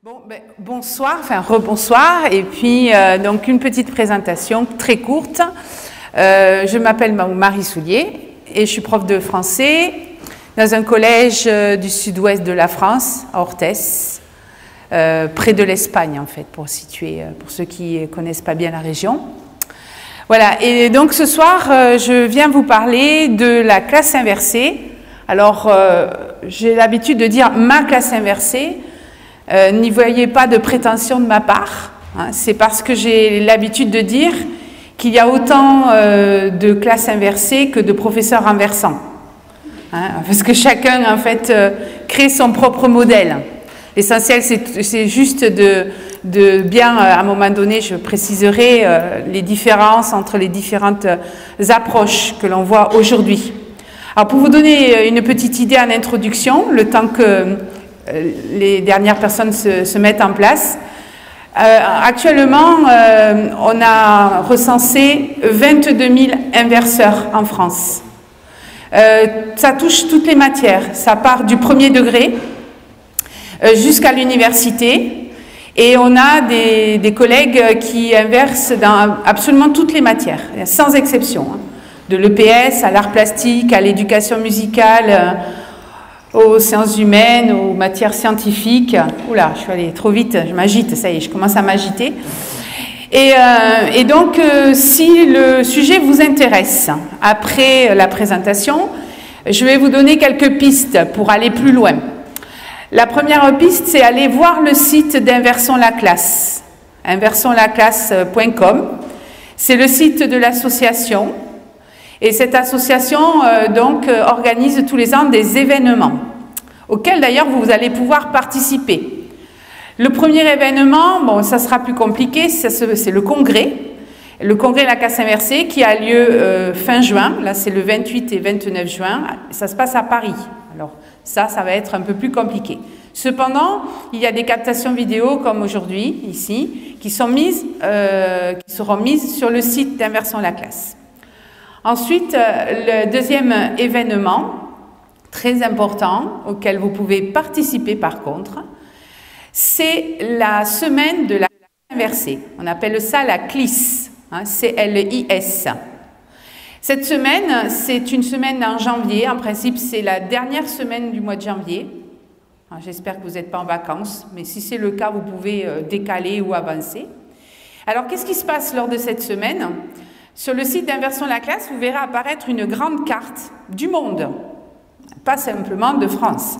Bon, bonsoir, enfin rebonsoir, et puis donc une petite présentation très courte. Je m'appelle Marie Soulier et je suis prof de français dans un collège du sud-ouest de la France, à Orthès, près de l'Espagne en fait, pour situer, pour ceux qui ne connaissent pas bien la région. Voilà, et donc ce soir, je viens vous parler de la classe inversée. Alors, j'ai l'habitude de dire ma classe inversée. N'y voyez pas de prétention de ma part, hein, c'est parce que j'ai l'habitude de dire qu'il y a autant de classes inversées que de professeurs renversants, hein, parce que chacun en fait crée son propre modèle. L'essentiel c'est juste de bien, à un moment donné, je préciserai les différences entre les différentes approches que l'on voit aujourd'hui. Alors pour vous donner une petite idée en introduction, le temps que les dernières personnes se mettent en place. Actuellement, on a recensé 22 000 inverseurs en France. Ça touche toutes les matières. Ça part du premier degré jusqu'à l'université. Et on a des collègues qui inversent dans absolument toutes les matières, sans exception. Hein. De l'EPS à l'art plastique, à l'éducation musicale, aux sciences humaines, aux matières scientifiques. Oula, je suis allée trop vite, je m'agite, ça y est, je commence à m'agiter. Et donc, si le sujet vous intéresse, après la présentation, je vais vous donner quelques pistes pour aller plus loin. La première piste, c'est aller voir le site d'Inversons la classe, inversonslaclasse.com. C'est le site de l'association. Et cette association organise tous les ans des événements auxquels d'ailleurs vous allez pouvoir participer. Le premier événement, bon ça sera plus compliqué, c'est le congrès de la classe inversée qui a lieu fin juin, là c'est le 28 et 29 juin, ça se passe à Paris. Alors ça va être un peu plus compliqué. Cependant, il y a des captations vidéo comme aujourd'hui, ici, qui seront mises sur le site d'Inversons la classe. Ensuite, le deuxième événement, très important, auquel vous pouvez participer par contre, c'est la semaine de la classe inversée. On appelle ça la CLIS, hein, C-L-I-S. Cette semaine, c'est une semaine en janvier. En principe, c'est la dernière semaine du mois de janvier. J'espère que vous n'êtes pas en vacances, mais si c'est le cas, vous pouvez décaler ou avancer. Alors, qu'est-ce qui se passe lors de cette semaine ? Sur le site d'Inversons la classe, vous verrez apparaître une grande carte du monde, pas simplement de France.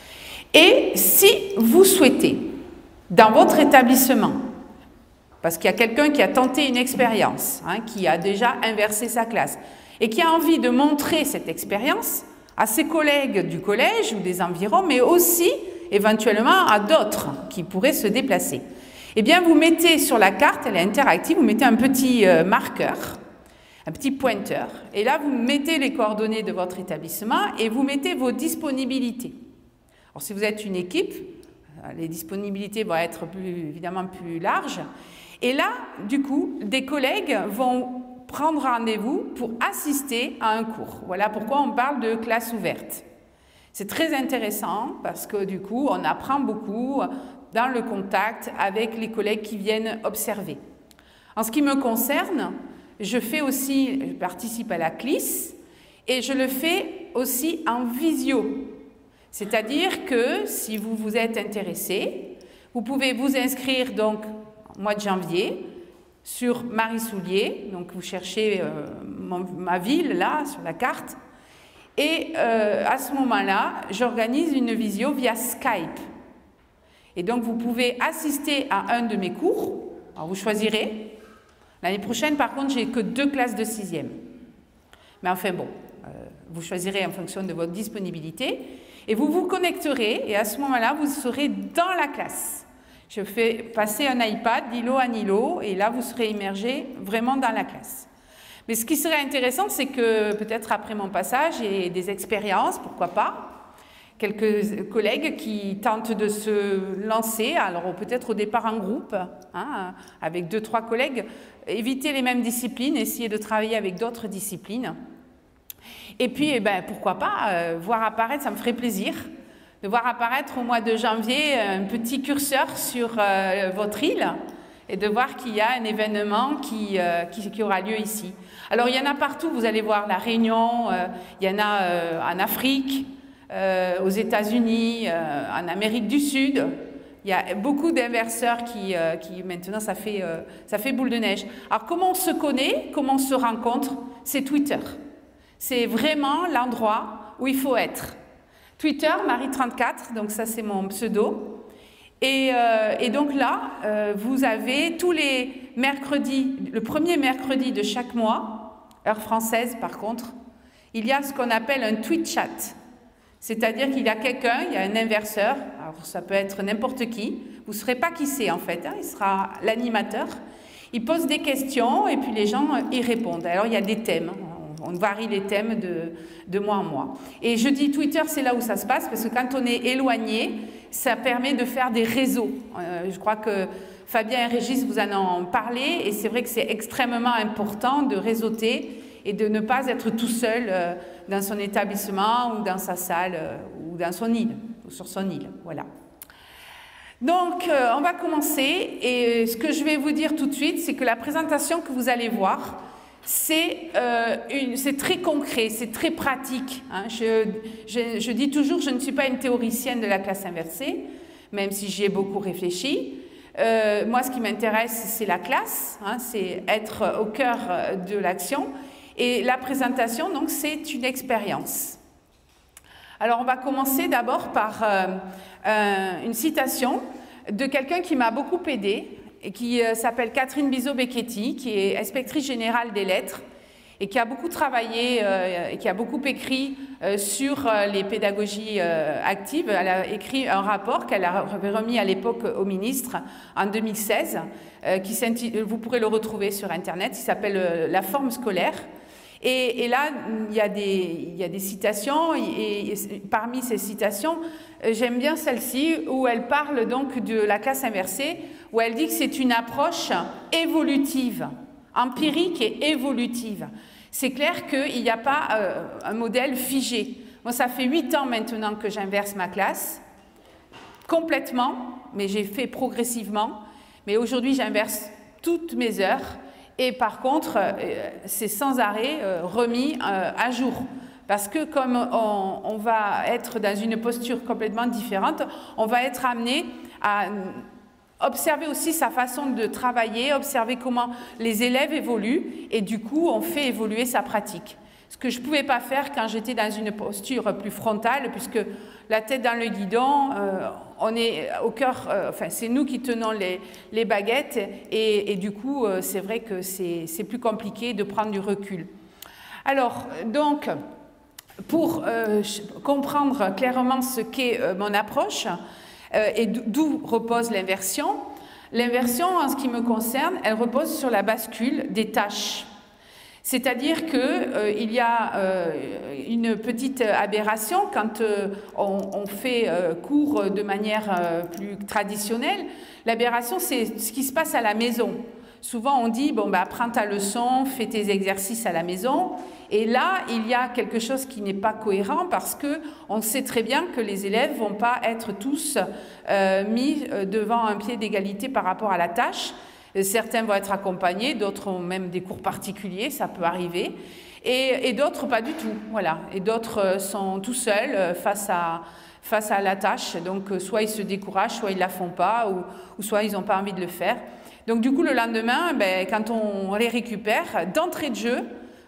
Et si vous souhaitez, dans votre établissement, parce qu'il y a quelqu'un qui a tenté une expérience, hein, qui a déjà inversé sa classe, et qui a envie de montrer cette expérience à ses collègues du collège ou des environs, mais aussi éventuellement à d'autres qui pourraient se déplacer. Eh bien, vous mettez sur la carte, elle est interactive, vous mettez un petit marqueur, un petit pointeur, et là, vous mettez les coordonnées de votre établissement et vous mettez vos disponibilités. Alors, si vous êtes une équipe, les disponibilités vont être évidemment plus larges. Et là, du coup, des collègues vont prendre rendez-vous pour assister à un cours. Voilà pourquoi on parle de classe ouverte. C'est très intéressant parce que, du coup, on apprend beaucoup dans le contact avec les collègues qui viennent observer. En ce qui me concerne, je participe à la CLIS et je le fais aussi en visio. C'est-à-dire que si vous vous êtes intéressé, vous pouvez vous inscrire donc au mois de janvier sur Marie Soulier, donc vous cherchez ma ville là sur la carte, et à ce moment-là, j'organise une visio via Skype. Et donc, vous pouvez assister à un de mes cours. Alors, vous choisirez. L'année prochaine, par contre, j'ai que 2 classes de 6e. Mais enfin, bon, vous choisirez en fonction de votre disponibilité. Et vous vous connecterez. Et à ce moment-là, vous serez dans la classe. Je fais passer un iPad d'îlot en îlot. Et là, vous serez immergé vraiment dans la classe. Mais ce qui serait intéressant, c'est que peut-être après mon passage, j'ai des expériences, pourquoi pas, quelques collègues qui tentent de se lancer, alors peut-être au départ en groupe, hein, avec 2-3 collègues, éviter les mêmes disciplines, essayer de travailler avec d'autres disciplines. Et puis, pourquoi pas, voir apparaître, ça me ferait plaisir, de voir apparaître au mois de janvier un petit curseur sur votre île et de voir qu'il y a un événement qui aura lieu ici. Alors, il y en a partout, vous allez voir La Réunion, il y en a en Afrique, aux États-Unis, en Amérique du Sud. Il y a beaucoup d'inverseurs qui maintenant, ça fait boule de neige. Alors, comment on se connaît, comment on se rencontre? C'est Twitter. C'est vraiment l'endroit où il faut être. Twitter, Marie34, donc ça c'est mon pseudo. Et donc là, vous avez tous les mercredis, le premier mercredi de chaque mois, heure française par contre, il y a ce qu'on appelle un tweet chat. C'est-à-dire qu'il y a quelqu'un, il y a un inverseur, alors ça peut être n'importe qui, vous ne saurez pas qui c'est en fait, hein, il sera l'animateur. Il pose des questions et puis les gens y répondent. Alors il y a des thèmes. On varie les thèmes de mois en mois. Et je dis Twitter, c'est là où ça se passe, parce que quand on est éloigné, ça permet de faire des réseaux. Je crois que Fabien et Régis vous en ont parlé, et c'est vrai que c'est extrêmement important de réseauter et de ne pas être tout seul dans son établissement ou dans sa salle ou dans son île, ou sur son île. Voilà. Donc, on va commencer, et ce que je vais vous dire tout de suite, c'est que la présentation que vous allez voir, c'est très concret, c'est très pratique. Hein. Je dis toujours, je ne suis pas une théoricienne de la classe inversée, même si j'y ai beaucoup réfléchi. Moi, ce qui m'intéresse, c'est la classe, hein, c'est être au cœur de l'action. Et la présentation, donc, c'est une expérience. Alors, on va commencer d'abord par une citation de quelqu'un qui m'a beaucoup aidée, et qui s'appelle Catherine Bizot-Becchetti, qui est inspectrice générale des lettres et qui a beaucoup travaillé et qui a beaucoup écrit sur les pédagogies actives. Elle a écrit un rapport qu'elle a remis à l'époque au ministre en 2016, vous pourrez le retrouver sur Internet, qui s'appelle « La forme scolaire ». Et là, il y a des citations, et parmi ces citations, j'aime bien celle-ci, où elle parle donc de la classe inversée, où elle dit que c'est une approche évolutive, empirique et évolutive. C'est clair qu'il n'y a pas un modèle figé. Moi, ça fait 8 ans maintenant que j'inverse ma classe, complètement, mais j'ai fait progressivement. Mais aujourd'hui, j'inverse toutes mes heures. Et par contre, c'est sans arrêt remis à jour. Parce que comme on va être dans une posture complètement différente, on va être amené à observer aussi sa façon de travailler, observer comment les élèves évoluent, et du coup, on fait évoluer sa pratique. Ce que je ne pouvais pas faire quand j'étais dans une posture plus frontale, puisque la tête dans le guidon, on est au cœur, enfin c'est nous qui tenons les baguettes, et du coup c'est vrai que c'est plus compliqué de prendre du recul. Alors donc, pour comprendre clairement ce qu'est mon approche et d'où repose l'inversion, en ce qui me concerne, elle repose sur la bascule des tâches. C'est-à-dire qu'il y a une petite aberration quand on fait cours de manière plus traditionnelle. L'aberration, c'est ce qui se passe à la maison. Souvent, on dit, bon, bah, prends ta leçon, fais tes exercices à la maison. Et là, il y a quelque chose qui n'est pas cohérent parce qu'on sait très bien que les élèves ne vont pas être tous mis devant un pied d'égalité par rapport à la tâche. Certains vont être accompagnés, d'autres ont même des cours particuliers, ça peut arriver, et d'autres pas du tout, voilà. Et d'autres sont tout seuls face à la tâche, donc soit ils se découragent, soit ils ne la font pas, ou soit ils n'ont pas envie de le faire. Donc du coup, le lendemain, quand on les récupère, d'entrée de jeu,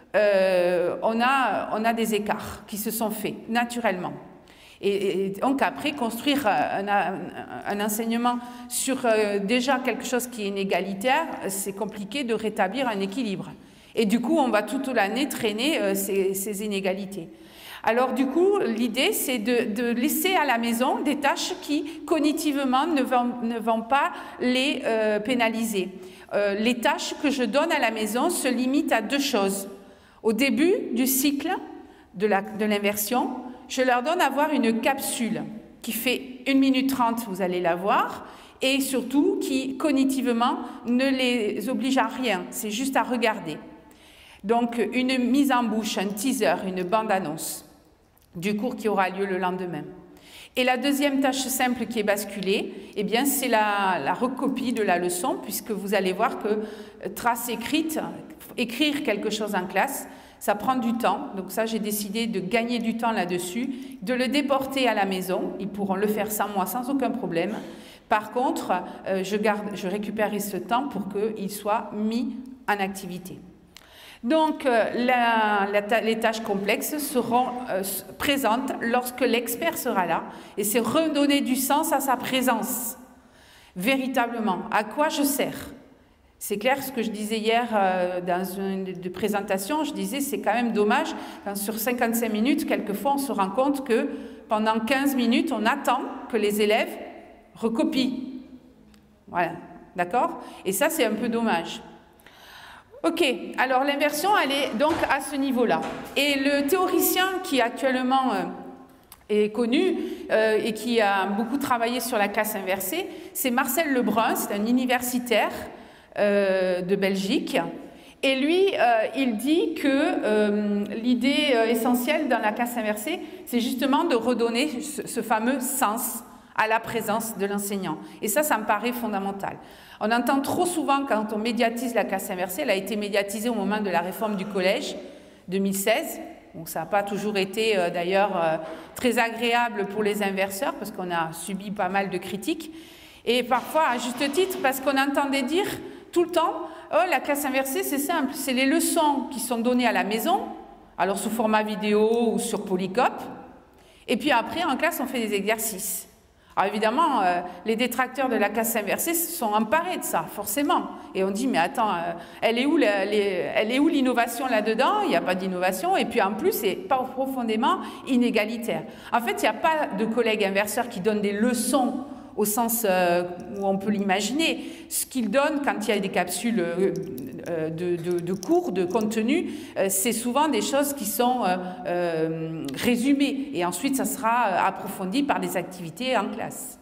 on a des écarts qui se sont faits naturellement. Et donc après, construire un enseignement sur déjà quelque chose qui est inégalitaire, c'est compliqué de rétablir un équilibre. Et du coup, on va toute l'année traîner ces inégalités. Alors du coup, l'idée, c'est de laisser à la maison des tâches qui, cognitivement, ne vont pas les pénaliser. Les tâches que je donne à la maison se limitent à 2 choses. Au début du cycle de l'inversion, je leur donne à voir une capsule qui fait 1 minute 30, vous allez la voir, et surtout qui, cognitivement, ne les oblige à rien, c'est juste à regarder. Donc, une mise en bouche, un teaser, une bande-annonce du cours qui aura lieu le lendemain. Et la deuxième tâche simple qui est basculée, eh bien, c'est la recopie de la leçon, puisque vous allez voir que trace écrite, écrire quelque chose en classe, ça prend du temps. Donc ça, j'ai décidé de gagner du temps là-dessus, de le déporter à la maison. Ils pourront le faire sans moi, sans aucun problème. Par contre, je récupérerai ce temps pour qu'il soit mis en activité. Donc, les tâches complexes seront présentes lorsque l'expert sera là, et c'est redonner du sens à sa présence, véritablement. À quoi je sers? C'est clair, ce que je disais hier dans une présentation, je disais c'est quand même dommage, quand sur 55 minutes, quelquefois on se rend compte que pendant 15 minutes, on attend que les élèves recopient. Voilà, d'accord? Et ça, c'est un peu dommage. Ok, alors l'inversion, elle est donc à ce niveau-là. Et le théoricien qui actuellement est connu et qui a beaucoup travaillé sur la classe inversée, c'est Marcel Lebrun, c'est un universitaire de Belgique. Et lui, il dit que l'idée essentielle dans la classe inversée, c'est justement de redonner ce fameux sens à la présence de l'enseignant. Et ça me paraît fondamental. On entend trop souvent quand on médiatise la classe inversée, elle a été médiatisée au moment de la réforme du collège 2016. Donc ça n'a pas toujours été d'ailleurs très agréable pour les inverseurs parce qu'on a subi pas mal de critiques. Et parfois, à juste titre, parce qu'on entendait dire tout le temps, oh, la classe inversée, c'est simple, c'est les leçons qui sont données à la maison, alors sous format vidéo ou sur Polycope, et puis après, en classe, on fait des exercices. Alors évidemment, les détracteurs de la classe inversée se sont emparés de ça, forcément. Et on dit, mais attends, elle est où l'innovation là-dedans? Il n'y a pas d'innovation. Et puis en plus, c'est pas profondément inégalitaire. En fait, il n'y a pas de collègues inverseurs qui donnent des leçons au sens où on peut l'imaginer. Ce qu'ils donnent quand il y a des capsules de cours, de contenu, c'est souvent des choses qui sont résumées. Et ensuite, ça sera approfondi par des activités en classe.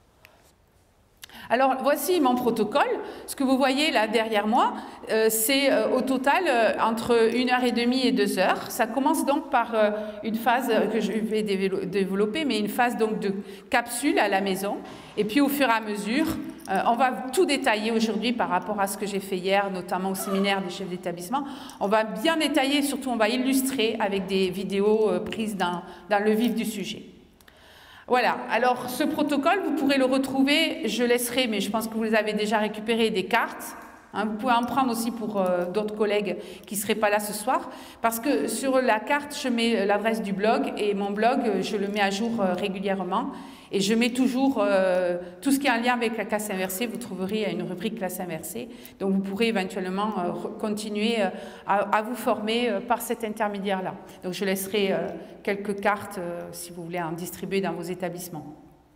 Alors, voici mon protocole. Ce que vous voyez là derrière moi, c'est au total entre 1h30 et 2h. Ça commence donc par une phase que je vais développer, mais une phase donc de capsule à la maison. Et puis, au fur et à mesure, on va tout détailler aujourd'hui par rapport à ce que j'ai fait hier, notamment au séminaire des chefs d'établissement. On va bien détailler, surtout on va illustrer avec des vidéos prises dans le vif du sujet. Voilà, alors ce protocole, vous pourrez le retrouver, je laisserai, mais je pense que vous les avez déjà récupérées, des cartes. Hein, vous pouvez en prendre aussi pour d'autres collègues qui ne seraient pas là ce soir, parce que sur la carte, je mets l'adresse du blog, et mon blog, je le mets à jour régulièrement, et je mets toujours tout ce qui est en lien avec la classe inversée, vous trouverez une rubrique classe inversée, donc vous pourrez éventuellement continuer à vous former par cet intermédiaire-là. Donc je laisserai quelques cartes si vous voulez en distribuer dans vos établissements.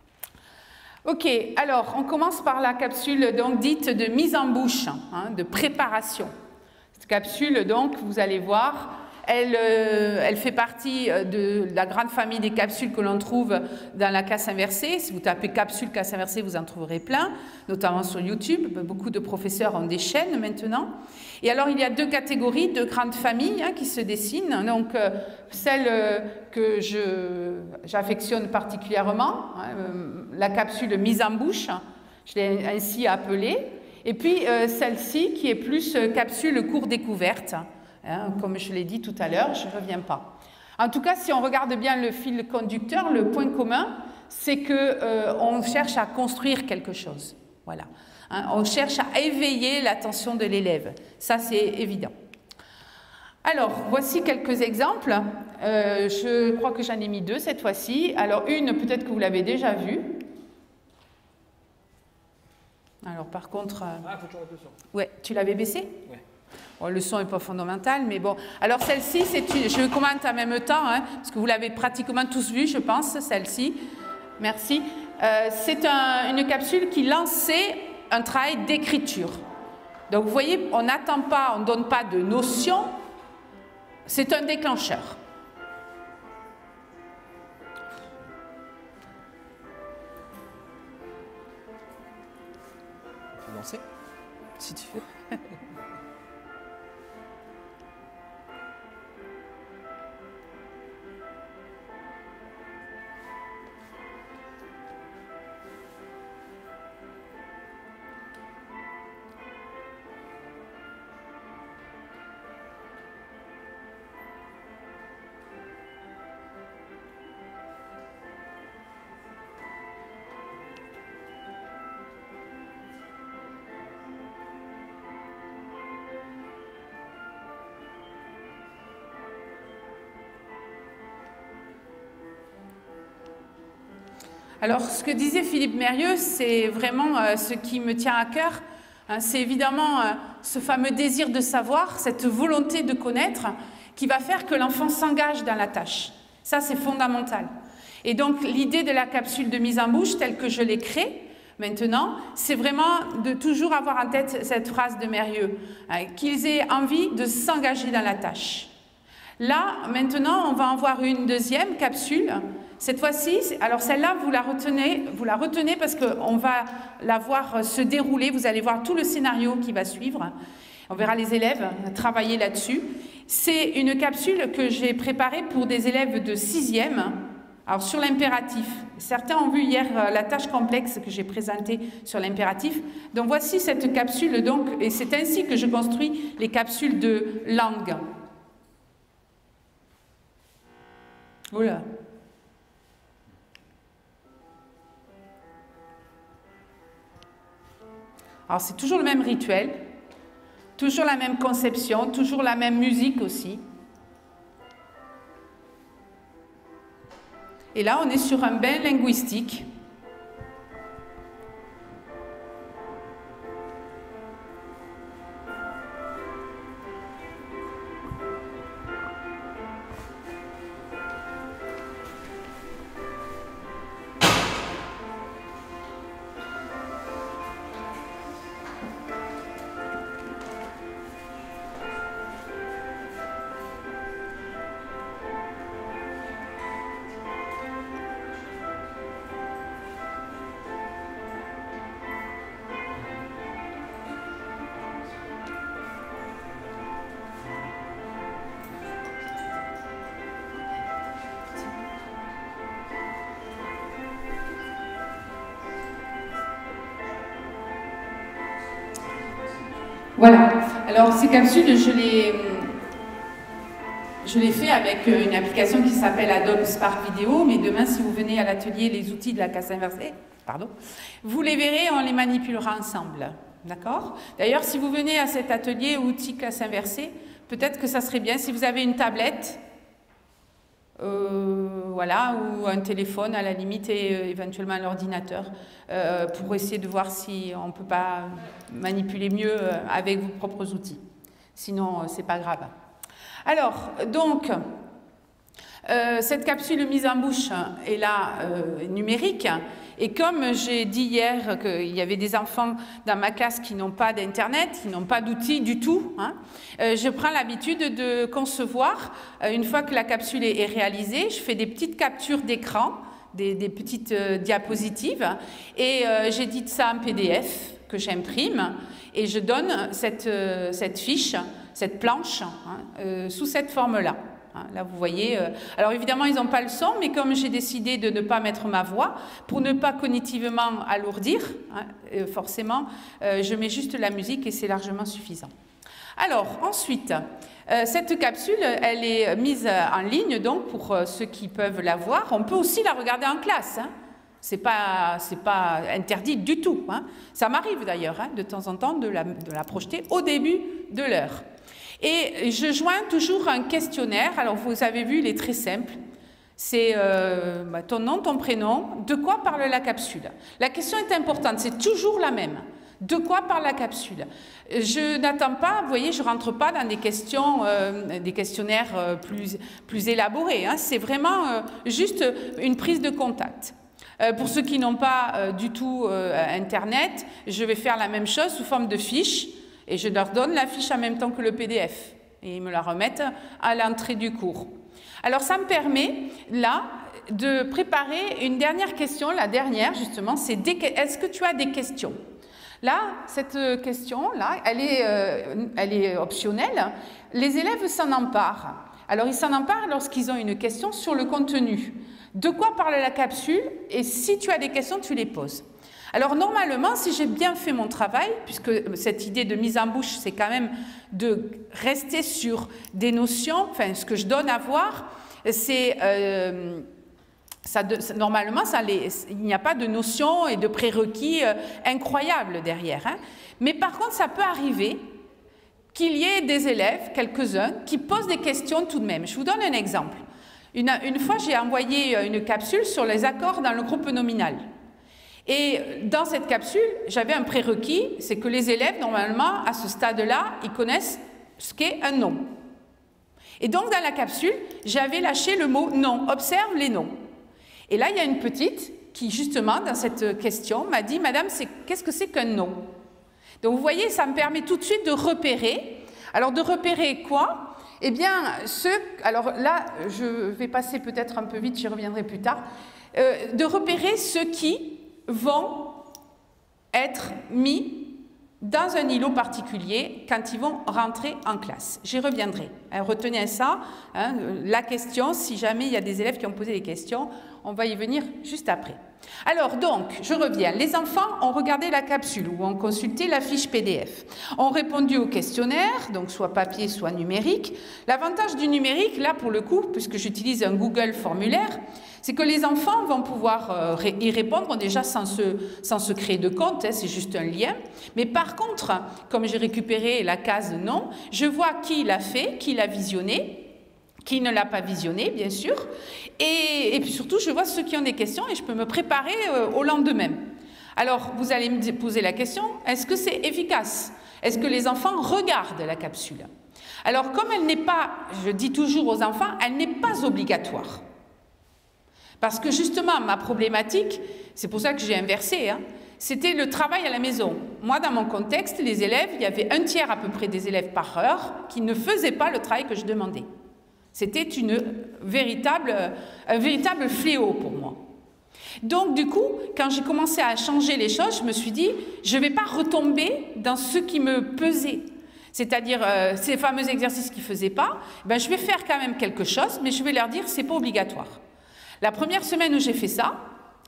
Ok, alors on commence par la capsule donc dite de mise en bouche, hein, de préparation. Cette capsule donc, vous allez voir, elle fait partie de la grande famille des capsules que l'on trouve dans la classe inversée. Si vous tapez capsule classe inversée, vous en trouverez plein, notamment sur YouTube. Beaucoup de professeurs ont des chaînes maintenant. Et alors, il y a deux catégories, deux grandes familles qui se dessinent. Donc, celle que j'affectionne particulièrement, la capsule mise en bouche, je l'ai ainsi appelée. Et puis, celle-ci qui est plus capsule cours découverte. Comme je l'ai dit tout à l'heure, je ne reviens pas. En tout cas, si on regarde bien le fil conducteur, le point commun, c'est qu'on cherche à construire quelque chose. Voilà. On cherche à éveiller l'attention de l'élève. Ça, c'est évident. Alors, voici quelques exemples. Je crois que j'en ai mis deux cette fois-ci. Alors, une, peut-être que vous l'avez déjà vue. Alors, par contre... Ah, faut toujours le son. Ouais, tu l'avais baissé? Ouais. Bon, le son n'est pas fondamental, mais bon. Alors celle-ci, je commente en même temps, parce que vous l'avez pratiquement tous vu, je pense, celle-ci. Merci. C'est une capsule qui lançait un travail d'écriture. Donc vous voyez, on n'attend pas, on ne donne pas de notion, c'est un déclencheur. Tu peux lancer, si tu veux. Alors, ce que disait Philippe Mérieux, c'est vraiment ce qui me tient à cœur. Hein, c'est évidemment ce fameux désir de savoir, cette volonté de connaître, qui va faire que l'enfant s'engage dans la tâche. Ça, c'est fondamental. Et donc, l'idée de la capsule de mise en bouche, telle que je l'ai créée, maintenant, c'est vraiment de toujours avoir en tête cette phrase de Mérieux, hein, qu'ils aient envie de s'engager dans la tâche. Là, maintenant, on va en voir une deuxième capsule. Cette fois-ci, alors celle-là, vous la retenez parce qu'on va la voir se dérouler. Vous allez voir tout le scénario qui va suivre. On verra les élèves travailler là-dessus. C'est une capsule que j'ai préparée pour des élèves de 6e. Alors sur l'impératif, certains ont vu hier la tâche complexe que j'ai présentée sur l'impératif. Donc voici cette capsule, donc, et c'est ainsi que je construis les capsules de langue. Oula. Alors c'est toujours le même rituel, toujours la même conception, toujours la même musique aussi. Et là, on est sur un bain linguistique. Voilà. Alors ces capsules, je les fais avec une application qui s'appelle Adobe Spark Video, mais demain, si vous venez à l'atelier Les outils de la classe inversée, vous les verrez, on les manipulera ensemble. D'accord? D'ailleurs, si vous venez à cet atelier outils classe inversée, peut-être que ça serait bien si vous avez une tablette, voilà, ou un téléphone à la limite et éventuellement un ordinateur pour essayer de voir si on ne peut pas manipuler mieux avec vos propres outils. Sinon, c'est pas grave. Alors, donc, cette capsule mise en bouche est là numérique. Et comme j'ai dit hier qu'il y avait des enfants dans ma classe qui n'ont pas d'internet, qui n'ont pas d'outils du tout, hein, je prends l'habitude de concevoir, une fois que la capsule est réalisée, je fais des petites captures d'écran, des petites diapositives, et j'édite ça en PDF que j'imprime, et je donne cette fiche, cette planche, hein, sous cette forme-là. Là, vous voyez, alors évidemment, ils n'ont pas le son, mais comme j'ai décidé de ne pas mettre ma voix, pour ne pas cognitivement alourdir, hein, forcément, je mets juste la musique et c'est largement suffisant. Alors, ensuite, cette capsule, elle est mise en ligne, donc, pour ceux qui peuvent la voir. On peut aussi la regarder en classe, hein. C'est pas interdit du tout, hein. Ça m'arrive d'ailleurs, hein, de temps en temps, de la projeter au début de l'heure. Et je joins toujours un questionnaire. Alors, vous avez vu, il est très simple. C'est ton nom, ton prénom. De quoi parle la capsule? La question est importante, c'est toujours la même. De quoi parle la capsule? Je n'attends pas, vous voyez, je ne rentre pas dans des questions, des questionnaires plus élaborés, hein. C'est vraiment juste une prise de contact. Pour ceux qui n'ont pas du tout Internet, je vais faire la même chose sous forme de fiche. Et je leur donne la fiche en même temps que le PDF. Et ils me la remettent à l'entrée du cours. Alors, ça me permet, là, de préparer une dernière question. La dernière, justement, c'est est-ce que tu as des questions? Là, cette question-là, elle est optionnelle. Les élèves s'en emparent. Alors, ils s'en emparent lorsqu'ils ont une question sur le contenu. De quoi parle la capsule? Et si tu as des questions, tu les poses. Alors normalement, si j'ai bien fait mon travail, puisque cette idée de mise en bouche, c'est quand même de rester sur des notions, enfin ce que je donne à voir, c'est normalement, il n'y a pas de notions et de prérequis incroyables derrière, hein. Mais par contre, ça peut arriver qu'il y ait des élèves, quelques-uns, qui posent des questions tout de même. Je vous donne un exemple. Une fois, j'ai envoyé une capsule sur les accords dans le groupe nominal. Et dans cette capsule, j'avais un prérequis, c'est que les élèves, normalement, à ce stade-là, ils connaissent ce qu'est un nom. Et donc, dans la capsule, j'avais lâché le mot « nom ». Observe les noms. Et là, il y a une petite qui, justement, dans cette question, m'a dit « Madame, qu'est-ce que c'est qu'un nom ?» Donc, vous voyez, ça me permet tout de suite de repérer. Alors, de repérer quoi? Eh bien, alors là, je vais passer peut-être un peu vite, j'y reviendrai plus tard. De repérer ceux qui vont être mis dans un îlot particulier quand ils vont rentrer en classe. J'y reviendrai. Retenez ça, hein, la question, si jamais il y a des élèves qui ont posé des questions, on va y venir juste après. Alors donc, je reviens. Les enfants ont regardé la capsule ou ont consulté la fiche PDF, ont répondu au questionnaire, donc soit papier, soit numérique. L'avantage du numérique, là pour le coup, puisque j'utilise un Google formulaire, c'est que les enfants vont pouvoir y répondre déjà sans se créer de compte, hein, c'est juste un lien. Mais par contre, comme j'ai récupéré la case non, je vois qui l'a fait, qui l'a visionné, qui ne l'a pas visionné, bien sûr. Et puis surtout, je vois ceux qui ont des questions et je peux me préparer au lendemain. Alors, vous allez me poser la question, est-ce que c'est efficace? Est-ce que les enfants regardent la capsule? Alors, comme elle n'est pas, je dis toujours aux enfants, elle n'est pas obligatoire. Parce que justement, ma problématique, c'est pour ça que j'ai inversé, hein, c'était le travail à la maison. Moi, dans mon contexte, les élèves, il y avait un tiers à peu près des élèves par heure qui ne faisaient pas le travail que je demandais. C'était un véritable fléau pour moi. Donc, du coup, quand j'ai commencé à changer les choses, je me suis dit, je ne vais pas retomber dans ce qui me pesait. C'est-à-dire ces fameux exercices qu'ils ne faisaient pas, ben, je vais faire quand même quelque chose, mais je vais leur dire, ce n'est pas obligatoire. La première semaine où j'ai fait ça,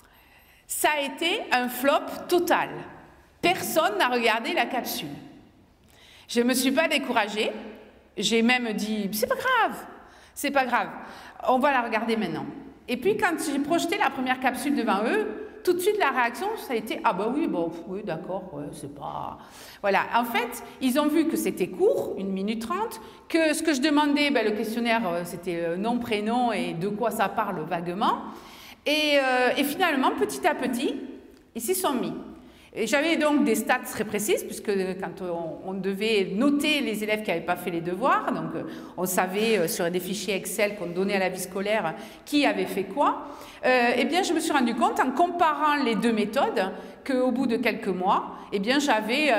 ça a été un flop total. Personne n'a regardé la capsule. Je ne me suis pas découragée. J'ai même dit, c'est pas grave, c'est pas grave, on va la regarder maintenant. Et puis quand j'ai projeté la première capsule devant eux, tout de suite la réaction, ça a été, ah bah oui, bon, oui, d'accord, ouais, c'est pas... Voilà, en fait, ils ont vu que c'était court, 1 minute 30, que ce que je demandais, ben, le questionnaire, c'était nom, prénom et de quoi ça parle vaguement. Et finalement, petit à petit, ils s'y sont mis. J'avais donc des stats très précises, puisque quand on devait noter les élèves qui n'avaient pas fait les devoirs, donc on savait sur des fichiers Excel qu'on donnait à la vie scolaire qui avait fait quoi, eh bien je me suis rendu compte en comparant les deux méthodes qu'au bout de quelques mois, eh bien j'avais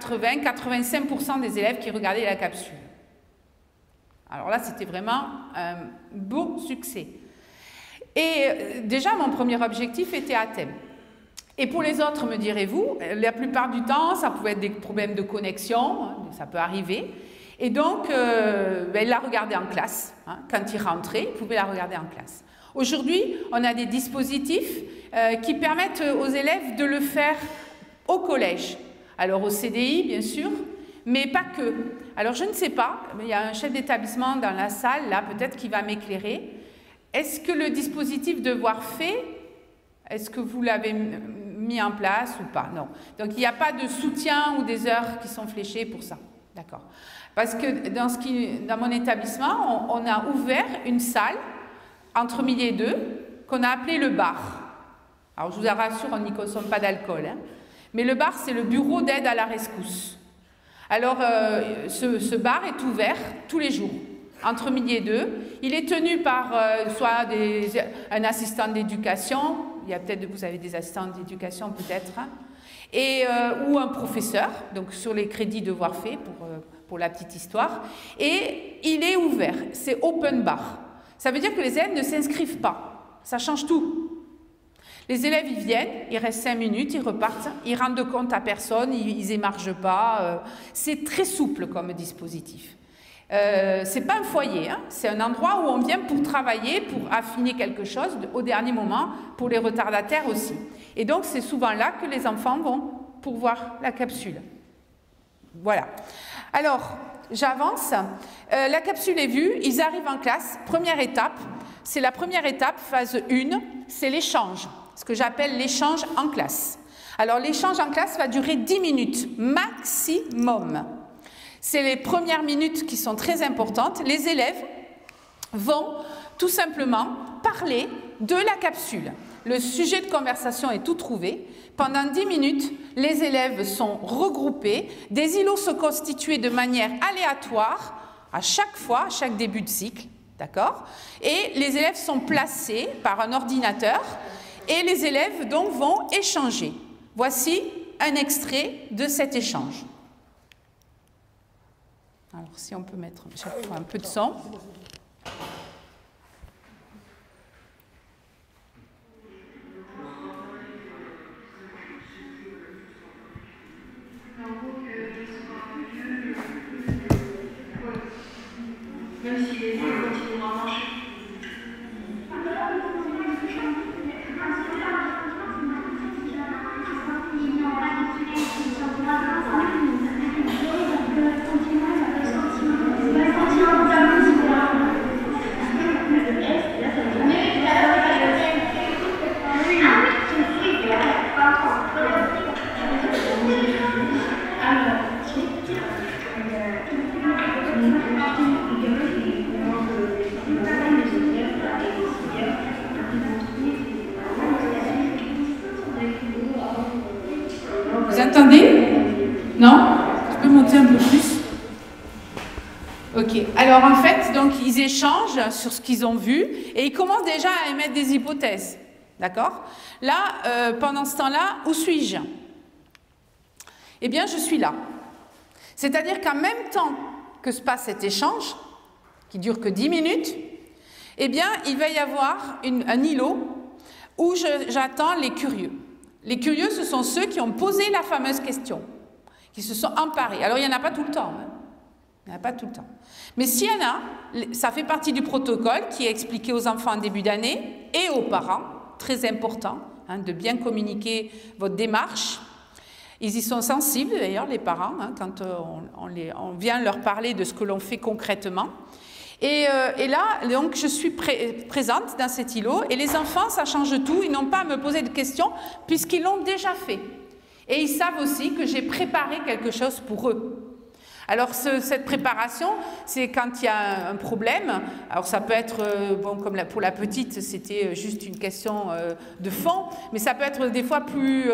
80-85% des élèves qui regardaient la capsule. Alors là, c'était vraiment un beau succès. Et déjà, mon premier objectif était atteint. Et pour les autres, me direz-vous, la plupart du temps, ça pouvait être des problèmes de connexion, hein, ça peut arriver. Et donc, il la regardait en classe. Hein, quand il rentrait, il pouvait la regarder en classe. Aujourd'hui, on a des dispositifs qui permettent aux élèves de le faire au collège. Alors au CDI, bien sûr, mais pas que. Alors je ne sais pas, mais il y a un chef d'établissement dans la salle, là, peut-être qui va m'éclairer. Est-ce que le dispositif Devoir fait, est-ce que vous l'avez mis en place ou pas? Non. Donc, il n'y a pas de soutien ou des heures qui sont fléchées pour ça. D'accord. Parce que dans mon établissement, on a ouvert une salle entre midi et 2 qu'on a appelée le bar. Alors, je vous rassure, on n'y consomme pas d'alcool. Hein. Mais le bar, c'est le bureau d'aide à la rescousse. Alors, ce bar est ouvert tous les jours, entre midi et 2. Il est tenu par soit un assistant d'éducation, il y a peut-être, vous avez des assistants d'éducation peut-être, hein, ou un professeur, donc sur les crédits Devoir fait pour la petite histoire. Et il est ouvert, c'est open bar. Ça veut dire que les élèves ne s'inscrivent pas, ça change tout. Les élèves, ils viennent, ils restent 5 minutes, ils repartent, ils rendent compte à personne, ils émargent pas. C'est très souple comme dispositif. C'est pas un foyer, hein, c'est un endroit où on vient pour travailler, pour affiner quelque chose au dernier moment, pour les retardataires aussi. Et donc, c'est souvent là que les enfants vont pour voir la capsule. Voilà. Alors, j'avance. La capsule est vue, ils arrivent en classe. Première étape, c'est la première étape, phase 1, c'est l'échange, ce que j'appelle l'échange en classe. Alors, l'échange en classe va durer 10 minutes, maximum. C'est les premières minutes qui sont très importantes. Les élèves vont tout simplement parler de la capsule. Le sujet de conversation est tout trouvé. Pendant 10 minutes, les élèves sont regroupés. Des îlots se constituent de manière aléatoire à chaque fois, à chaque début de cycle. D'accord ? Et les élèves sont placés par un ordinateur et les élèves donc vont échanger. Voici un extrait de cet échange. Alors, si on peut mettre chaque fois un peu de son. Même si les élèves continuent à marcher. Vous entendez? Non? Je peux monter un peu plus? Ok. Alors en fait, donc ils échangent sur ce qu'ils ont vu et ils commencent déjà à émettre des hypothèses. D'accord? Là, pendant ce temps-là, où suis-je? Eh bien, je suis là. C'est-à-dire qu'en même temps que se passe cet échange, qui dure que 10 minutes, eh bien, il va y avoir un îlot où j'attends les curieux. Les curieux, ce sont ceux qui ont posé la fameuse question, qui se sont emparés. Alors, il n'y en a pas tout le temps. Hein. Il n'y en a pas tout le temps. Mais s'il y en a, ça fait partie du protocole qui est expliqué aux enfants en début d'année et aux parents, très important, hein, de bien communiquer votre démarche. Ils y sont sensibles, d'ailleurs, les parents, hein, quand on vient leur parler de ce que l'on fait concrètement. Et là, donc, je suis présente dans cet îlot, et les enfants, ça change tout, ils n'ont pas à me poser de questions, puisqu'ils l'ont déjà fait. Et ils savent aussi que j'ai préparé quelque chose pour eux. Alors, cette préparation, c'est quand il y a un problème. Alors, ça peut être, bon, comme pour la petite, c'était juste une question de fond, mais ça peut être des fois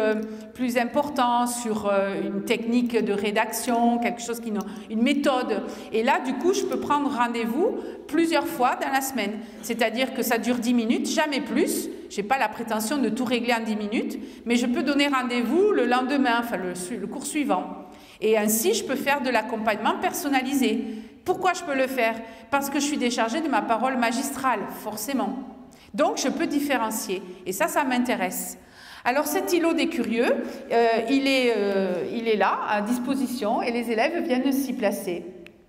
plus important sur une technique de rédaction, quelque chose une méthode. Et là, du coup, je peux prendre rendez-vous plusieurs fois dans la semaine. C'est-à-dire que ça dure 10 minutes, jamais plus. Je n'ai pas la prétention de tout régler en 10 minutes, mais je peux donner rendez-vous le lendemain, enfin le cours suivant. Et ainsi, je peux faire de l'accompagnement personnalisé. Pourquoi je peux le faire? Parce que je suis déchargée de ma parole magistrale, forcément. Donc, je peux différencier. Et ça m'intéresse. Alors, cet îlot des curieux, il est là, à disposition, et les élèves viennent s'y placer.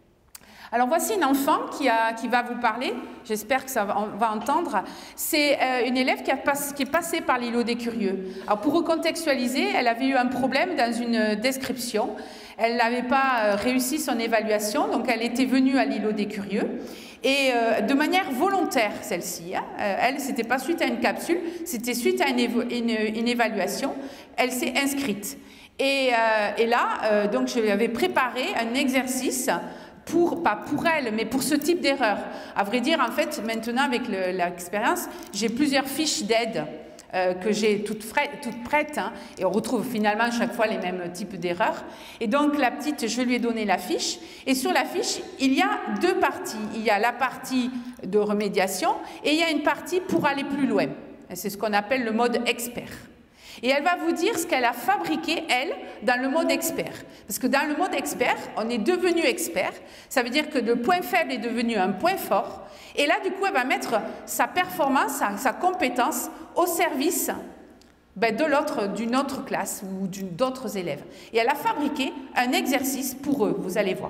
Alors, voici une enfant qui va vous parler. J'espère que on va entendre. C'est une élève qui est passée par l'îlot des curieux. Alors, pour recontextualiser, elle avait eu un problème dans une description. Elle n'avait pas réussi son évaluation, donc elle était venue à l'îlot des curieux. Et de manière volontaire, celle-ci. Hein, elle, c'était pas suite à une capsule, c'était suite à une évaluation. Elle s'est inscrite. Et là, donc, je lui avais préparé un exercice pas pour elle, mais pour ce type d'erreur. À vrai dire, en fait, maintenant, avec l'expérience, j'ai plusieurs fiches d'aide que j'ai toutes prêtes, hein, et on retrouve finalement chaque fois les mêmes types d'erreurs. Et donc, la petite, je lui ai donné la fiche, et sur la fiche, il y a deux parties. Il y a la partie de remédiation, et il y a une partie pour aller plus loin. C'est ce qu'on appelle le mode expert. Et elle va vous dire ce qu'elle a fabriqué, elle, dans le mode expert. Parce que dans le mode expert, on est devenu expert. Ça veut dire que le point faible est devenu un point fort. Et là, du coup, elle va mettre sa performance, sa compétence au service d'une autre classe ou d'autres élèves. Et elle a fabriqué un exercice pour eux, vous allez voir.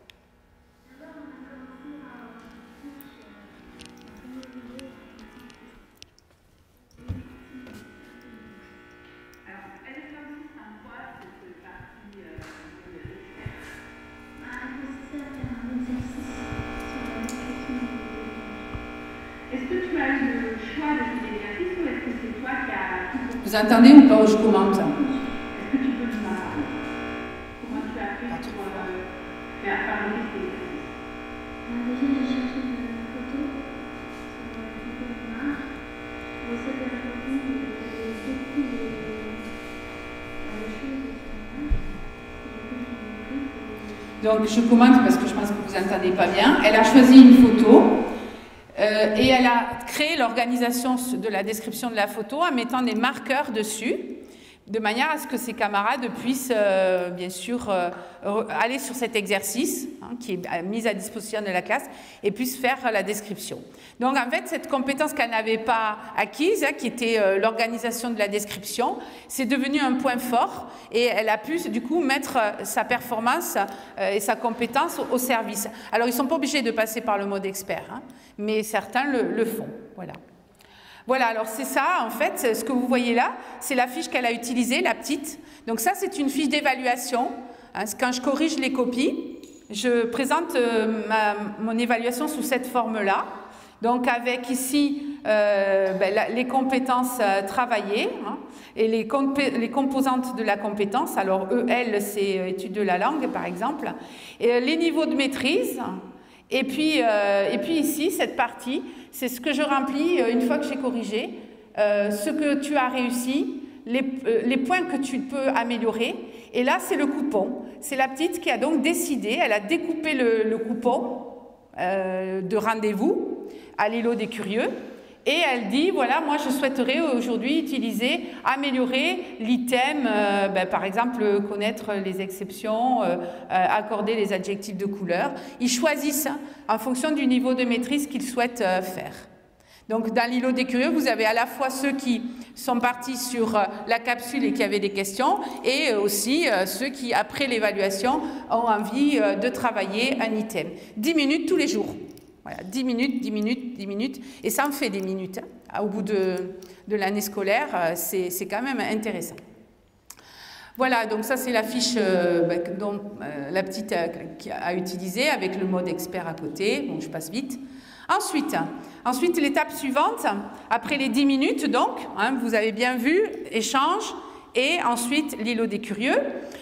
Est-ce que tu as eu le choix de cet exercice ou est-ce que c'est toi qui as... Vous entendez ou pas? Je commente. Est-ce que tu peux nous en parler? Comment tu as fait pour faire fabriquer cet exercice? Déjà, j'ai cherché une photo sur Donc je commente parce que je pense que vous n'entendez pas bien. Elle a choisi une photo et elle a créé l'organisation de la description de la photo en mettant des marqueurs dessus, de manière à ce que ses camarades puissent bien sûr aller sur cet exercice qui est mis à disposition de la classe et puissent faire la description. Donc en fait, cette compétence qu'elle n'avait pas acquise, qui était l'organisation de la description, c'est devenu un point fort et elle a pu du coup mettre sa performance et sa compétence au service. Alors ils ne sont pas obligés de passer par le mode expert, mais certains le font. Voilà. Voilà, alors c'est ça, en fait, ce que vous voyez là, c'est la fiche qu'elle a utilisée, la petite. Donc ça, c'est une fiche d'évaluation. Quand je corrige les copies, je présente mon évaluation sous cette forme-là. Donc avec ici les compétences travaillées et les composantes de la compétence. Alors EL, c'est étude de la langue, par exemple. Et les niveaux de maîtrise. Et puis ici, cette partie, c'est ce que je remplis une fois que j'ai corrigé, ce que tu as réussi, les points que tu peux améliorer. Et là, c'est le coupon. C'est la petite qui a donc décidé, elle a découpé le coupon de rendez-vous à l'îlot des curieux. Et elle dit, voilà, moi je souhaiterais aujourd'hui améliorer l'item, par exemple, connaître les exceptions, accorder les adjectifs de couleur. Ils choisissent en fonction du niveau de maîtrise qu'ils souhaitent faire. Donc dans l'îlot des curieux, vous avez à la fois ceux qui sont partis sur la capsule et qui avaient des questions, et aussi ceux qui, après l'évaluation, ont envie de travailler un item. 10 minutes tous les jours. Voilà, 10 minutes, 10 minutes, 10 minutes, et ça en fait des minutes. Au bout de l'année scolaire, c'est quand même intéressant. Voilà, donc ça c'est la fiche dont la petite a utilisée avec le mode expert à côté. Bon, je passe vite. Ensuite l'étape suivante, après les 10 minutes donc, vous avez bien vu, échange, et ensuite l'îlot des curieux,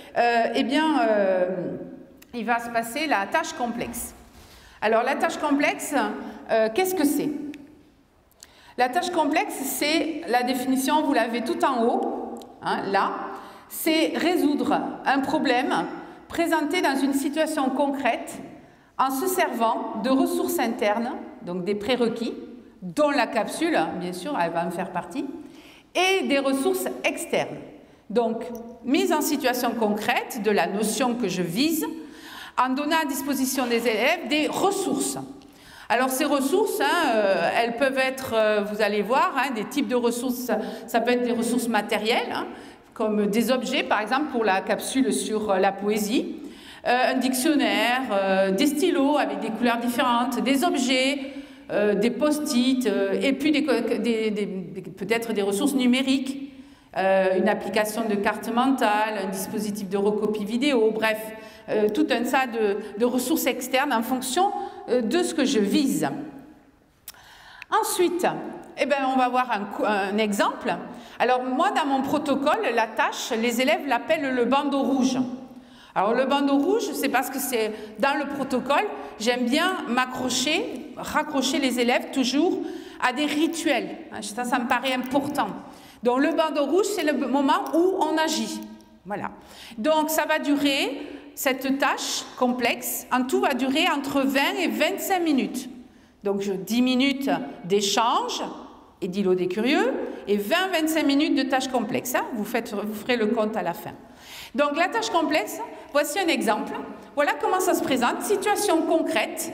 il va se passer la tâche complexe. Alors la tâche complexe, qu'est-ce que c'est? La tâche complexe, c'est la définition, vous l'avez tout en haut, là, c'est résoudre un problème présenté dans une situation concrète en se servant de ressources internes, donc des prérequis, dont la capsule, bien sûr, elle va en faire partie, et des ressources externes. Donc, mise en situation concrète de la notion que je vise, en donnant à disposition des élèves des ressources. Alors ces ressources, elles peuvent être, vous allez voir, des types de ressources, ça peut être des ressources matérielles, comme des objets, par exemple pour la capsule sur la poésie, un dictionnaire, des stylos avec des couleurs différentes, des objets, des post-it, et puis peut-être des ressources numériques, une application de carte mentale, un dispositif de recopie vidéo, bref, tout un tas de ressources externes en fonction de ce que je vise. Ensuite, on va voir un exemple. Alors moi, dans mon protocole, la tâche, les élèves l'appellent le bandeau rouge. Alors le bandeau rouge, c'est parce que c'est dans le protocole, j'aime bien raccrocher les élèves toujours à des rituels. Ça me paraît important. Donc le bandeau rouge, c'est le moment où on agit. Voilà. Donc ça va durer, cette tâche complexe, en tout va durer entre 20 et 25 minutes. Donc 10 minutes d'échange et d'îlot des curieux et 20-25 minutes de tâche complexe. Vous ferez le compte à la fin. Donc la tâche complexe, voici un exemple. Voilà comment ça se présente. Situation concrète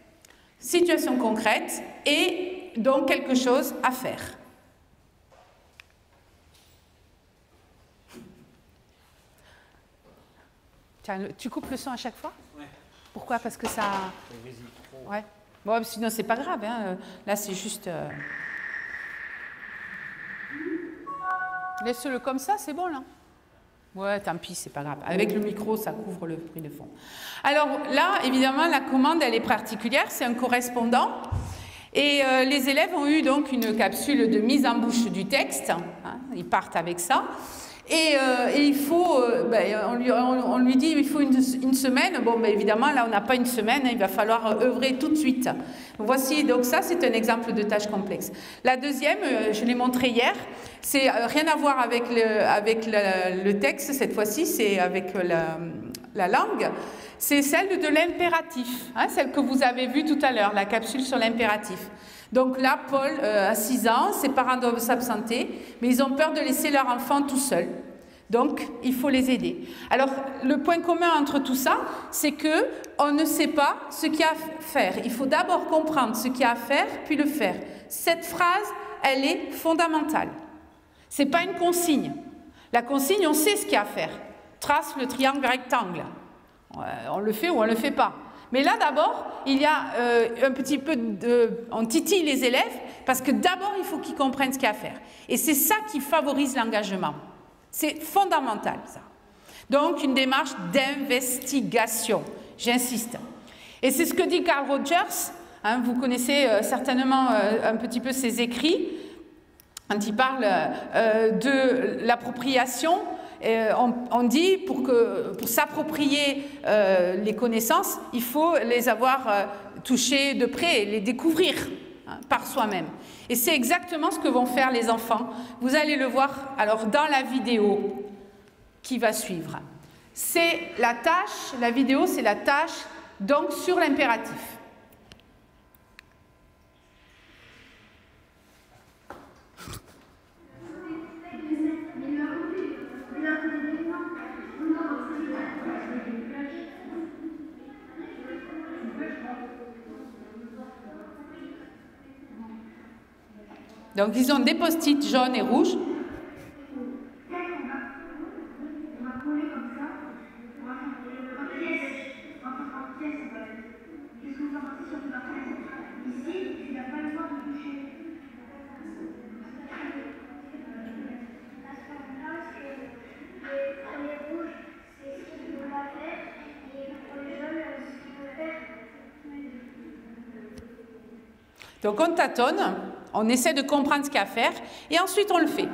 et donc quelque chose à faire. Tu coupes le son à chaque fois? Ouais. Pourquoi? Parce que ça... Ouais. Bon, sinon, c'est pas grave. Là, c'est juste... Laisse-le comme ça, c'est bon, là? Ouais, tant pis, c'est pas grave. Avec le micro, ça couvre le bruit de fond. Alors là, évidemment, la commande, elle est particulière. C'est un correspondant. Et les élèves ont eu donc une capsule de mise en bouche du texte. Ils partent avec ça. Et il faut, on lui dit il faut une semaine. Bon, ben évidemment, là, on n'a pas une semaine, il va falloir œuvrer tout de suite. Voici, donc ça, c'est un exemple de tâche complexe. La deuxième, je l'ai montré hier, c'est rien à voir avec le texte, cette fois-ci, c'est avec la langue. C'est celle de l'impératif, hein, celle que vous avez vue tout à l'heure, la capsule sur l'impératif. Donc là, Paul a 6 ans, ses parents doivent s'absenter, mais ils ont peur de laisser leur enfant tout seul. Donc, il faut les aider. Alors, le point commun entre tout ça, c'est que on ne sait pas ce qu'il y a à faire. Il faut d'abord comprendre ce qu'il y a à faire, puis le faire. Cette phrase, elle est fondamentale. C'est pas une consigne. La consigne, on sait ce qu'il y a à faire. Trace le triangle rectangle. On le fait ou on le fait pas. Mais là, d'abord, il y a un petit peu on titille les élèves parce que d'abord, il faut qu'ils comprennent ce qu'il y a à faire. Et c'est ça qui favorise l'engagement. C'est fondamental, ça. Donc, une démarche d'investigation. J'insiste. Et c'est ce que dit Carl Rogers. Hein, vous connaissez certainement un petit peu ses écrits. Quand il parle de l'appropriation, on dit pour s'approprier les connaissances, il faut les avoir touchées de près, les découvrir par soi-même. Et c'est exactement ce que vont faire les enfants. Vous allez le voir alors dans la vidéo qui va suivre. C'est la tâche, la vidéo c'est la tâche donc sur l'impératif. Donc, ils ont des post-it jaunes et rouges. Donc, on tâtonne. On essaie de comprendre ce qu'il y a à faire et ensuite on le fait.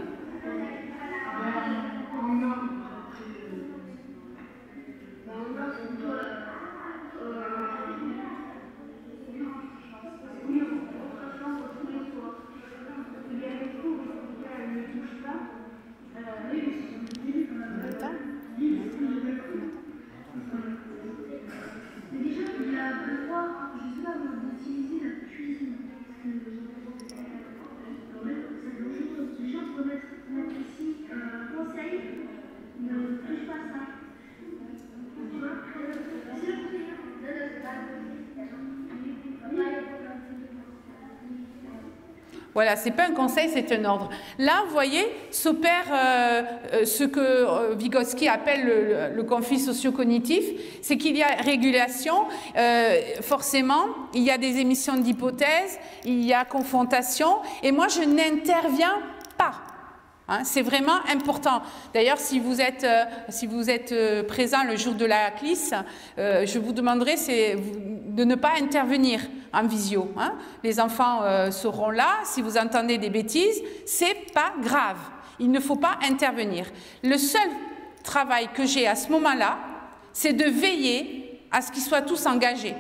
Voilà, c'est pas un conseil, c'est un ordre. Là, vous voyez, s'opère ce que Vygotsky appelle le conflit socio-cognitif, c'est qu'il y a régulation, forcément, il y a des émissions d'hypothèses, il y a confrontation, et moi, je n'interviens pas. Hein, c'est vraiment important. D'ailleurs, si vous êtes présent le jour de la CLIS, je vous demanderai de ne pas intervenir en visio. Hein. Les enfants seront là. Si vous entendez des bêtises, c'est pas grave. Il ne faut pas intervenir. Le seul travail que j'ai à ce moment-là, c'est de veiller à ce qu'ils soient tous engagés.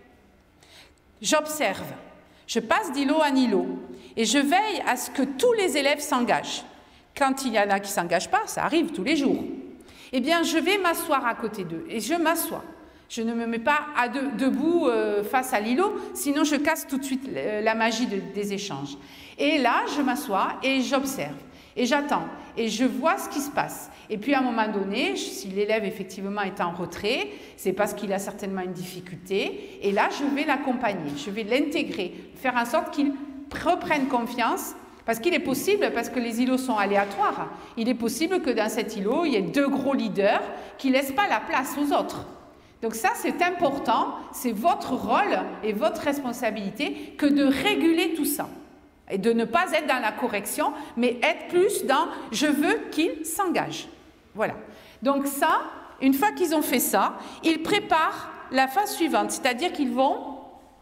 J'observe. Je passe d'îlot en îlot et je veille à ce que tous les élèves s'engagent. Quand il y en a qui ne s'engagent pas, ça arrive tous les jours, eh bien, je vais m'asseoir à côté d'eux et je m'assois. Je ne me mets pas debout face à l'îlot, sinon je casse tout de suite la magie des échanges. Et là, je m'assois et j'observe. Et j'attends. Et je vois ce qui se passe. Et puis, à un moment donné, si l'élève, effectivement, est en retrait, c'est parce qu'il a certainement une difficulté. Et là, je vais l'accompagner. Je vais l'intégrer. Faire en sorte qu'il reprenne confiance. Parce qu'il est possible, parce que les îlots sont aléatoires, il est possible que dans cet îlot, il y ait 2 gros leaders qui ne laissent pas la place aux autres. Donc ça, c'est important, c'est votre rôle et votre responsabilité que de réguler tout ça. Et de ne pas être dans la correction, mais être plus dans « je veux qu'ils s'engagent ». Voilà. Donc ça, une fois qu'ils ont fait ça, ils préparent la phase suivante, c'est-à-dire qu'ils vont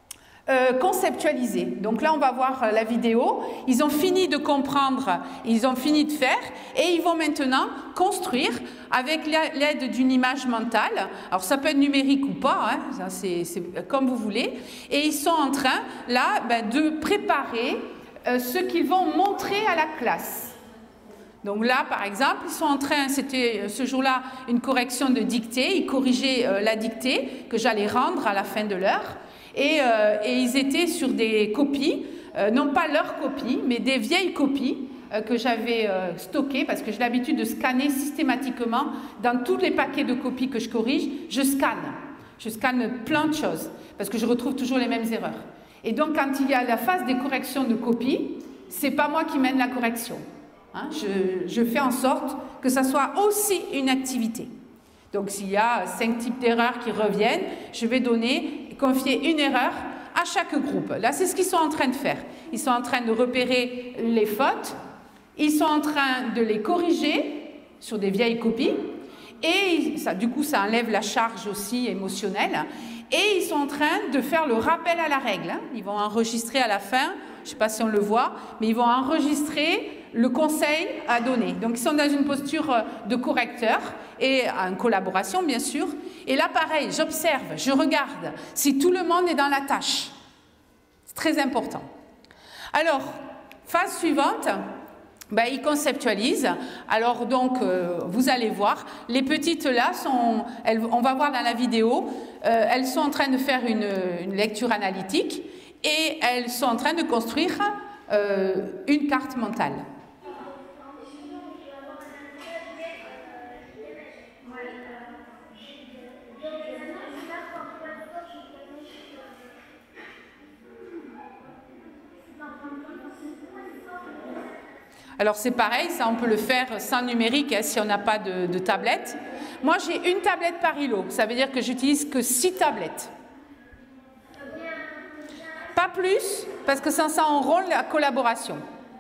conceptualiser. Donc là, on va voir la vidéo. Ils ont fini de comprendre, ils ont fini de faire et ils vont maintenant construire avec l'aide d'une image mentale. Alors ça peut être numérique ou pas, hein, c'est comme vous voulez. Et ils sont en train, là, de préparer ce qu'ils vont montrer à la classe. Donc là, par exemple, ils sont en train, c'était ce jour-là une correction de dictée, ils corrigeaient la dictée que j'allais rendre à la fin de l'heure. Et ils étaient sur des copies, non pas leurs copies, mais des vieilles copies que j'avais stockées, parce que j'ai l'habitude de scanner systématiquement dans tous les paquets de copies que je corrige, je scanne plein de choses, parce que je retrouve toujours les mêmes erreurs. Et donc quand il y a la phase des corrections de copies, c'est pas moi qui mène la correction. Hein, je fais en sorte que ça soit aussi une activité. Donc s'il y a 5 types d'erreurs qui reviennent, je vais confier une erreur à chaque groupe. Là, c'est ce qu'ils sont en train de faire. Ils sont en train de repérer les fautes, ils sont en train de les corriger sur des vieilles copies, et ça, du coup, ça enlève la charge aussi émotionnelle, et ils sont en train de faire le rappel à la règle. Hein. Ils vont enregistrer à la fin, je ne sais pas si on le voit, mais ils vont enregistrer le conseil à donner. Donc, ils sont dans une posture de correcteur et en collaboration, bien sûr. Et là, pareil, j'observe, je regarde si tout le monde est dans la tâche. C'est très important. Alors, phase suivante, ils conceptualisent. Alors, donc, vous allez voir, les petites là, on va voir dans la vidéo, elles sont en train de faire une lecture analytique et elles sont en train de construire une carte mentale. Alors c'est pareil, ça on peut le faire sans numérique, hein, si on n'a pas de tablette. Moi j'ai une tablette par îlot, ça veut dire que j'utilise que 6 tablettes. Pas plus, parce que ça enrôle la collaboration.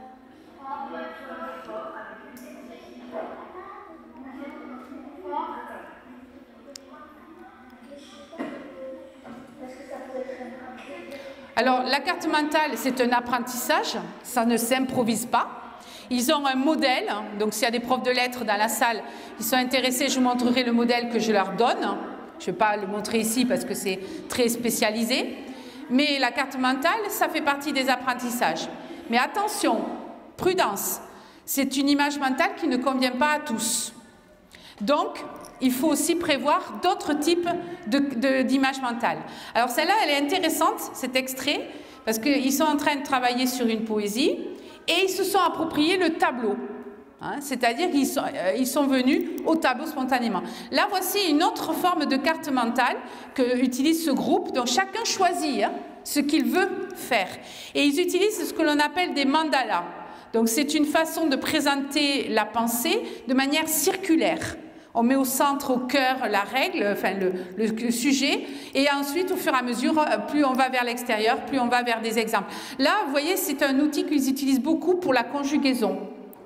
Alors la carte mentale, c'est un apprentissage, ça ne s'improvise pas. Ils ont un modèle, donc s'il y a des profs de lettres dans la salle qui sont intéressés, je vous montrerai le modèle que je leur donne. Je ne vais pas le montrer ici parce que c'est très spécialisé. Mais la carte mentale, ça fait partie des apprentissages. Mais attention, prudence, c'est une image mentale qui ne convient pas à tous. Donc, il faut aussi prévoir d'autres types d'images mentales. Alors celle-là, elle est intéressante, cet extrait, parce qu'ils sont en train de travailler sur une poésie. Et ils se sont appropriés le tableau, hein, c'est-à-dire qu'ils sont venus au tableau spontanément. Là, voici une autre forme de carte mentale qu'utilise ce groupe. Donc, chacun choisit ce qu'il veut faire. Et ils utilisent ce que l'on appelle des mandalas. Donc, c'est une façon de présenter la pensée de manière circulaire. On met au centre, au cœur, la règle, enfin le sujet, et ensuite, au fur et à mesure, plus on va vers l'extérieur, plus on va vers des exemples. Là, vous voyez, c'est un outil qu'ils utilisent beaucoup pour la conjugaison.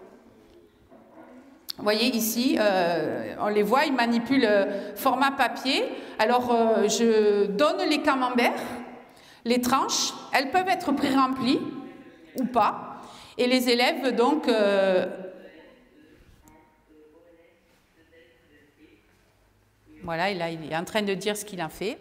Vous voyez ici, on les voit, ils manipulent le format papier. Alors, je donne les camemberts, les tranches, elles peuvent être pré-remplies ou pas, et les élèves, donc... Voilà, il est en train de dire ce qu'il a fait.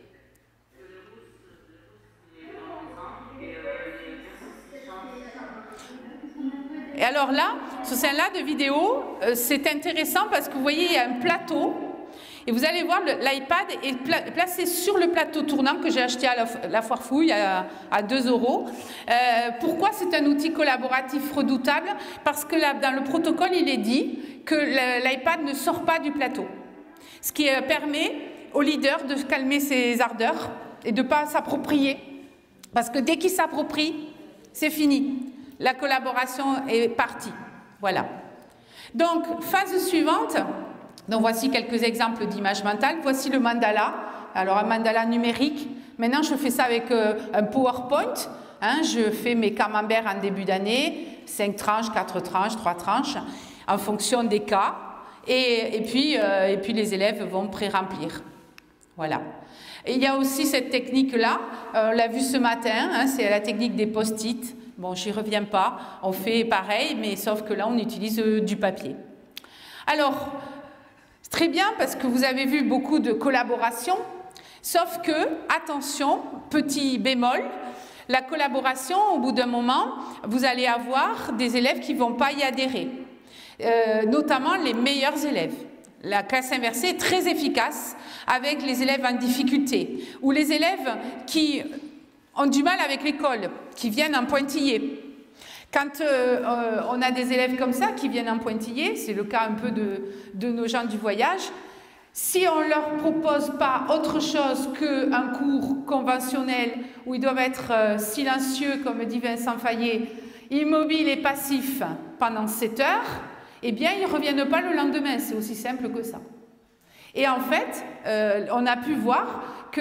Et alors là, sur celle-là de vidéo, c'est intéressant parce que vous voyez, il y a un plateau. Et vous allez voir, l'iPad est placé sur le plateau tournant que j'ai acheté à la Foire Fouille à 2 €. Pourquoi c'est un outil collaboratif redoutable? Parce que là, dans le protocole, il est dit que l'iPad ne sort pas du plateau. Ce qui permet au leader de calmer ses ardeurs et de ne pas s'approprier. Parce que dès qu'il s'approprie, c'est fini. La collaboration est partie. Voilà. Donc, phase suivante. Donc, voici quelques exemples d'images mentales. Voici le mandala. Alors, un mandala numérique. Maintenant, je fais ça avec un PowerPoint. Hein, je fais mes camemberts en début d'année. 5 tranches, 4 tranches, 3 tranches, en fonction des cas. Et puis les élèves vont pré-remplir. Voilà. Et il y a aussi cette technique-là, on l'a vu ce matin, hein, c'est la technique des post-it. Bon, j'y reviens pas, on fait pareil, mais sauf que là, on utilise du papier. Alors, c'est très bien parce que vous avez vu beaucoup de collaboration, sauf que, attention, petit bémol, la collaboration, au bout d'un moment, vous allez avoir des élèves qui ne vont pas y adhérer, notamment les meilleurs élèves. La classe inversée est très efficace avec les élèves en difficulté ou les élèves qui ont du mal avec l'école, qui viennent en pointillé. Quand on a des élèves comme ça qui viennent en pointillé, c'est le cas un peu de nos gens du voyage, si on ne leur propose pas autre chose qu'un cours conventionnel où ils doivent être silencieux, comme dit Vincent Fayet, immobiles et passifs pendant 7 heures, eh bien, ils ne reviennent pas le lendemain. C'est aussi simple que ça. Et en fait, on a pu voir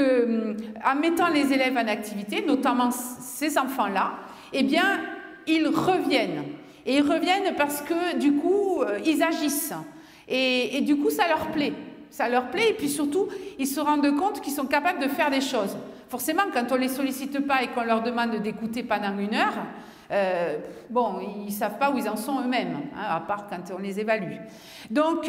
qu'en mettant les élèves en activité, notamment ces enfants-là, eh bien, ils reviennent. Et ils reviennent parce que, du coup, ils agissent. Et du coup, ça leur plaît. Ça leur plaît et puis surtout, ils se rendent compte qu'ils sont capables de faire des choses. Forcément, quand on ne les sollicite pas et qu'on leur demande d'écouter pendant 1 heure, bon, ils ne savent pas où ils en sont eux-mêmes, hein, à part quand on les évalue. Donc,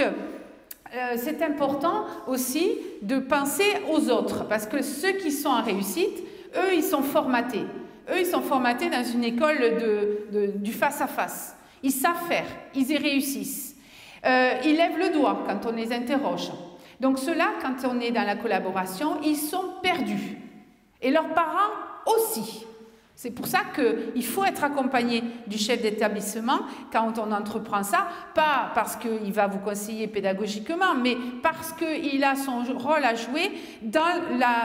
c'est important aussi de penser aux autres, parce que ceux qui sont en réussite, eux, ils sont formatés. Eux, ils sont formatés dans une école du face-à-face. Ils savent faire, ils y réussissent. Ils lèvent le doigt quand on les interroge. Donc ceux-là, quand on est dans la collaboration, ils sont perdus. Et leurs parents aussi. C'est pour ça qu'il faut être accompagné du chef d'établissement quand on entreprend ça, pas parce qu'il va vous conseiller pédagogiquement, mais parce qu'il a son rôle à jouer dans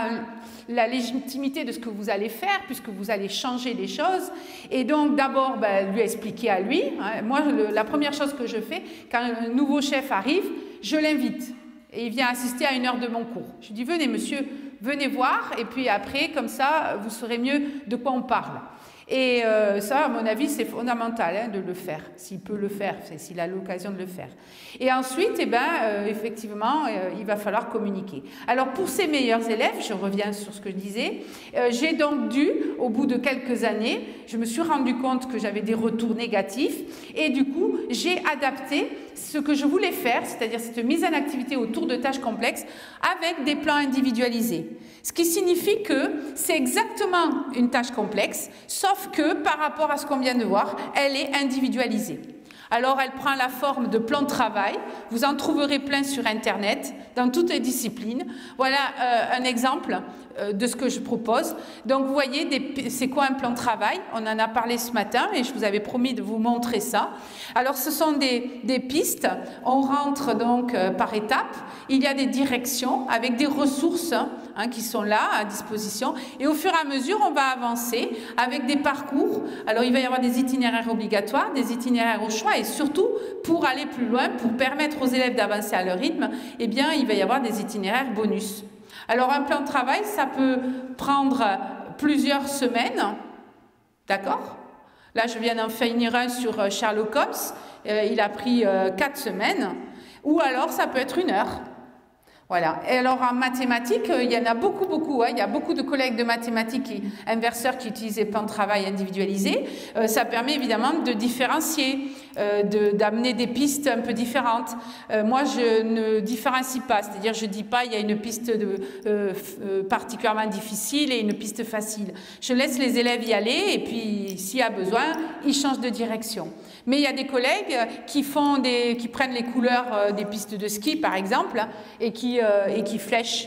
la légitimité de ce que vous allez faire, puisque vous allez changer les choses. Et donc d'abord, lui expliquer à lui. Hein, moi, la première chose que je fais, quand un nouveau chef arrive, je l'invite. Et il vient assister à 1 heure de mon cours. Je dis, venez monsieur, venez voir, et puis après, comme ça, vous saurez mieux de quoi on parle. Et ça, à mon avis, c'est fondamental hein, de le faire, s'il peut le faire, s'il a l'occasion de le faire. Et ensuite, eh ben, effectivement, il va falloir communiquer. Alors, pour ces meilleurs élèves, je reviens sur ce que je disais, j'ai donc dû, au bout de quelques années, je me suis rendu compte que j'avais des retours négatifs, et du coup, j'ai adapté ce que je voulais faire, c'est-à-dire cette mise en activité autour de tâches complexes, avec des plans individualisés. Ce qui signifie que c'est exactement une tâche complexe, sauf que par rapport à ce qu'on vient de voir, elle est individualisée. Alors elle prend la forme de plan de travail, vous en trouverez plein sur Internet, dans toutes les disciplines. Voilà un exemple de ce que je propose. Donc vous voyez, c'est quoi un plan de travail? On en a parlé ce matin et je vous avais promis de vous montrer ça. Alors ce sont des pistes, on rentre donc par étapes, il y a des directions avec des ressources hein, qui sont là à disposition et au fur et à mesure on va avancer avec des parcours. Alors il va y avoir des itinéraires obligatoires, des itinéraires au choix et surtout pour aller plus loin, pour permettre aux élèves d'avancer à leur rythme, eh bien il va y avoir des itinéraires bonus. Alors un plan de travail, ça peut prendre plusieurs semaines, d'accord? Là, je viens d'en finir un sur Sherlock Holmes, il a pris 4 semaines, ou alors ça peut être 1 heure. Voilà. Et alors en mathématiques, il y en a beaucoup. Hein. Il y a beaucoup de collègues de mathématiques et inverseurs qui utilisent les plans de travail individualisés. Ça permet évidemment de différencier, d'amener des pistes un peu différentes. Moi, je ne différencie pas, c'est-à-dire je dis pas il y a une piste particulièrement difficile et une piste facile. Je laisse les élèves y aller et puis s'il y a besoin, ils changent de direction. Mais il y a des collègues qui prennent les couleurs des pistes de ski, par exemple, et qui flèchent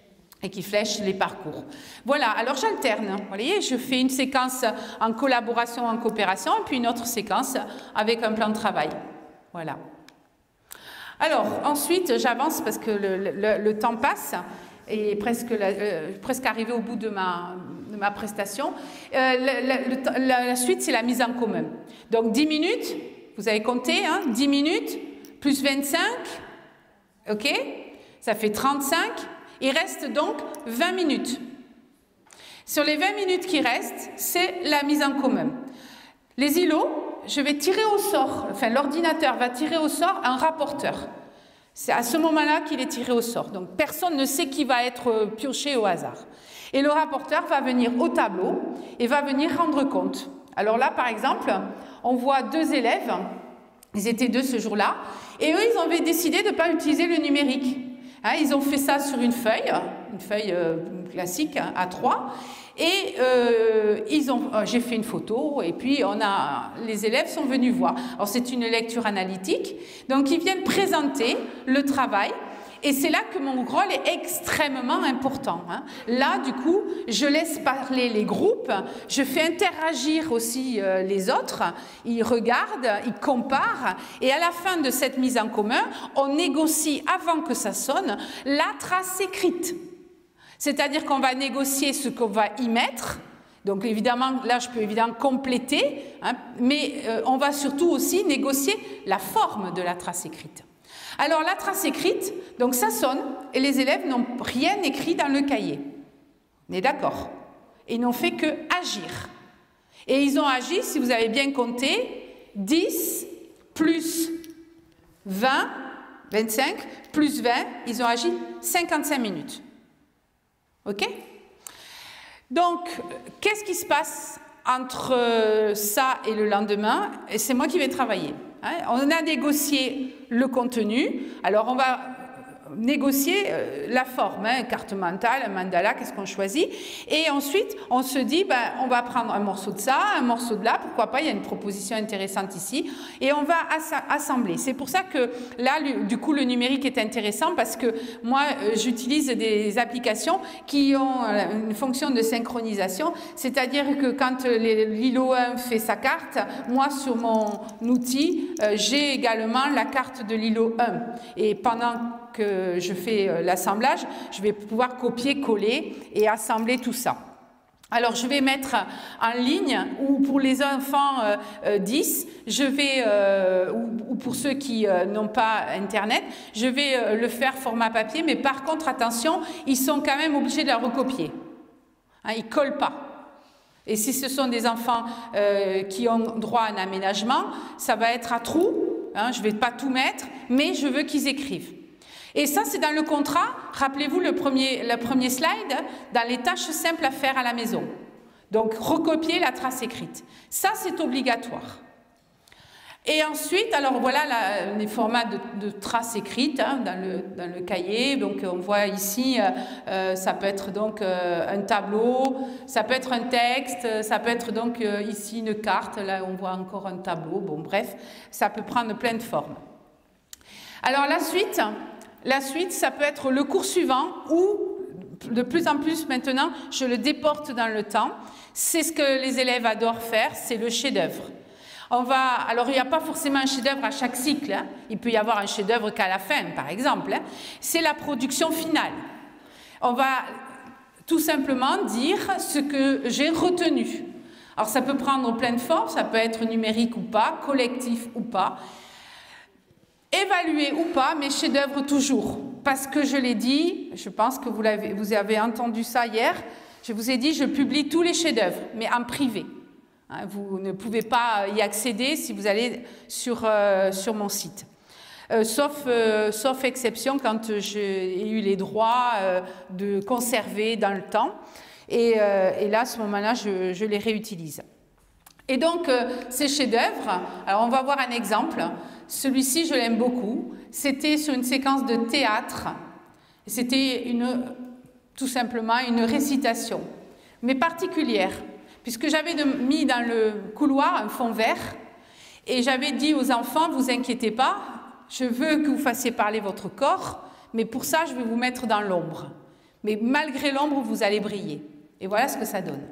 les parcours. Voilà, alors j'alterne. Vous voyez, je fais une séquence en collaboration, en coopération, et puis une autre séquence avec un plan de travail. Voilà. Alors, ensuite, j'avance parce que le temps passe et presque arrivé au bout de ma prestation. La suite, c'est la mise en commun. Donc 10 minutes, vous avez compté, hein, 10 minutes, plus 25, ok, ça fait 35, il reste donc 20 minutes. Sur les 20 minutes qui restent, c'est la mise en commun. Les îlots, je vais tirer au sort, enfin l'ordinateur va tirer au sort un rapporteur. C'est à ce moment-là qu'il est tiré au sort. Donc personne ne sait qui va être pioché au hasard. Et le rapporteur va venir au tableau et va venir rendre compte. Alors là, par exemple, on voit 2 élèves, ils étaient 2 ce jour-là, et eux, ils avaient décidé de ne pas utiliser le numérique. Hein, ils ont fait ça sur une feuille classique A3, et j'ai fait une photo, et puis les élèves sont venus voir. Alors c'est une lecture analytique, donc ils viennent présenter le travail. Et c'est là que mon rôle est extrêmement important. Hein. Là, du coup, je laisse parler les groupes, je fais interagir aussi les autres, ils regardent, ils comparent, et à la fin de cette mise en commun, on négocie, avant que ça sonne, la trace écrite. C'est-à-dire qu'on va négocier ce qu'on va y mettre. Donc évidemment, là je peux évidemment compléter, hein, mais on va surtout aussi négocier la forme de la trace écrite. Alors la trace écrite, donc ça sonne et les élèves n'ont rien écrit dans le cahier. On est d'accord? Ils n'ont fait que agir. Et ils ont agi, si vous avez bien compté, 10 plus 20, 25, plus 20, ils ont agi 55 minutes. Ok? Donc, qu'est-ce qui se passe entre ça et le lendemain? Et c'est moi qui vais travailler. Hein? On a négocié le contenu. Alors, on va négocier la forme, hein, carte mentale, un mandala, qu'est-ce qu'on choisit. Et ensuite, on se dit, ben, on va prendre un morceau de ça, un morceau de là, pourquoi pas, il y a une proposition intéressante ici, et on va assembler. C'est pour ça que là, du coup, le numérique est intéressant parce que moi, j'utilise des applications qui ont une fonction de synchronisation, c'est-à-dire que quand l'ILO 1 fait sa carte, moi, sur mon outil, j'ai également la carte de l'ILO 1. Et pendant que je fais l'assemblage, je vais pouvoir copier, coller et assembler tout ça. Alors, je vais mettre en ligne, ou pour les enfants 10, je vais, ou pour ceux qui n'ont pas Internet, je vais le faire format papier, mais par contre, attention, ils sont quand même obligés de la recopier. Hein, ils ne collent pas. Et si ce sont des enfants qui ont droit à un aménagement, ça va être à trous, hein, je ne vais pas tout mettre, mais je veux qu'ils écrivent. Et ça, c'est dans le contrat, rappelez-vous le premier slide, dans les tâches simples à faire à la maison. Donc, recopier la trace écrite. Ça, c'est obligatoire. Et ensuite, alors voilà les formats de traces écrites hein, dans le cahier. Donc, on voit ici, ça peut être donc un tableau, ça peut être un texte, ça peut être donc ici une carte. Là, on voit encore un tableau. Bon, bref, ça peut prendre plein de formes. Alors, la suite, ça peut être le cours suivant ou, de plus en plus maintenant, je le déporte dans le temps. C'est ce que les élèves adorent faire, c'est le chef-d'œuvre. Alors, il n'y a pas forcément un chef-d'œuvre à chaque cycle. Hein. Il peut y avoir un chef-d'œuvre qu'à la fin, par exemple. Hein. C'est la production finale. On va tout simplement dire ce que j'ai retenu. Alors, ça peut prendre plein de formes, ça peut être numérique ou pas, collectif ou pas. Évaluer ou pas, mais chef-d'œuvre toujours. Parce que je l'ai dit, je pense que vous avez entendu ça hier, je vous ai dit, je publie tous les chefs-d'œuvre, mais en privé. Hein, vous ne pouvez pas y accéder si vous allez sur mon site. Sauf exception quand j'ai eu les droits de conserver dans le temps. Et là, à ce moment-là, je les réutilise. Et donc, ces chefs-d'œuvre, alors on va voir un exemple. Celui-ci, je l'aime beaucoup. C'était sur une séquence de théâtre. C'était tout simplement une récitation, mais particulière, puisque j'avais mis dans le couloir un fond vert et j'avais dit aux enfants, vous inquiétez pas, je veux que vous fassiez parler votre corps, mais pour ça, je vais vous mettre dans l'ombre. Mais malgré l'ombre, vous allez briller. Et voilà ce que ça donne.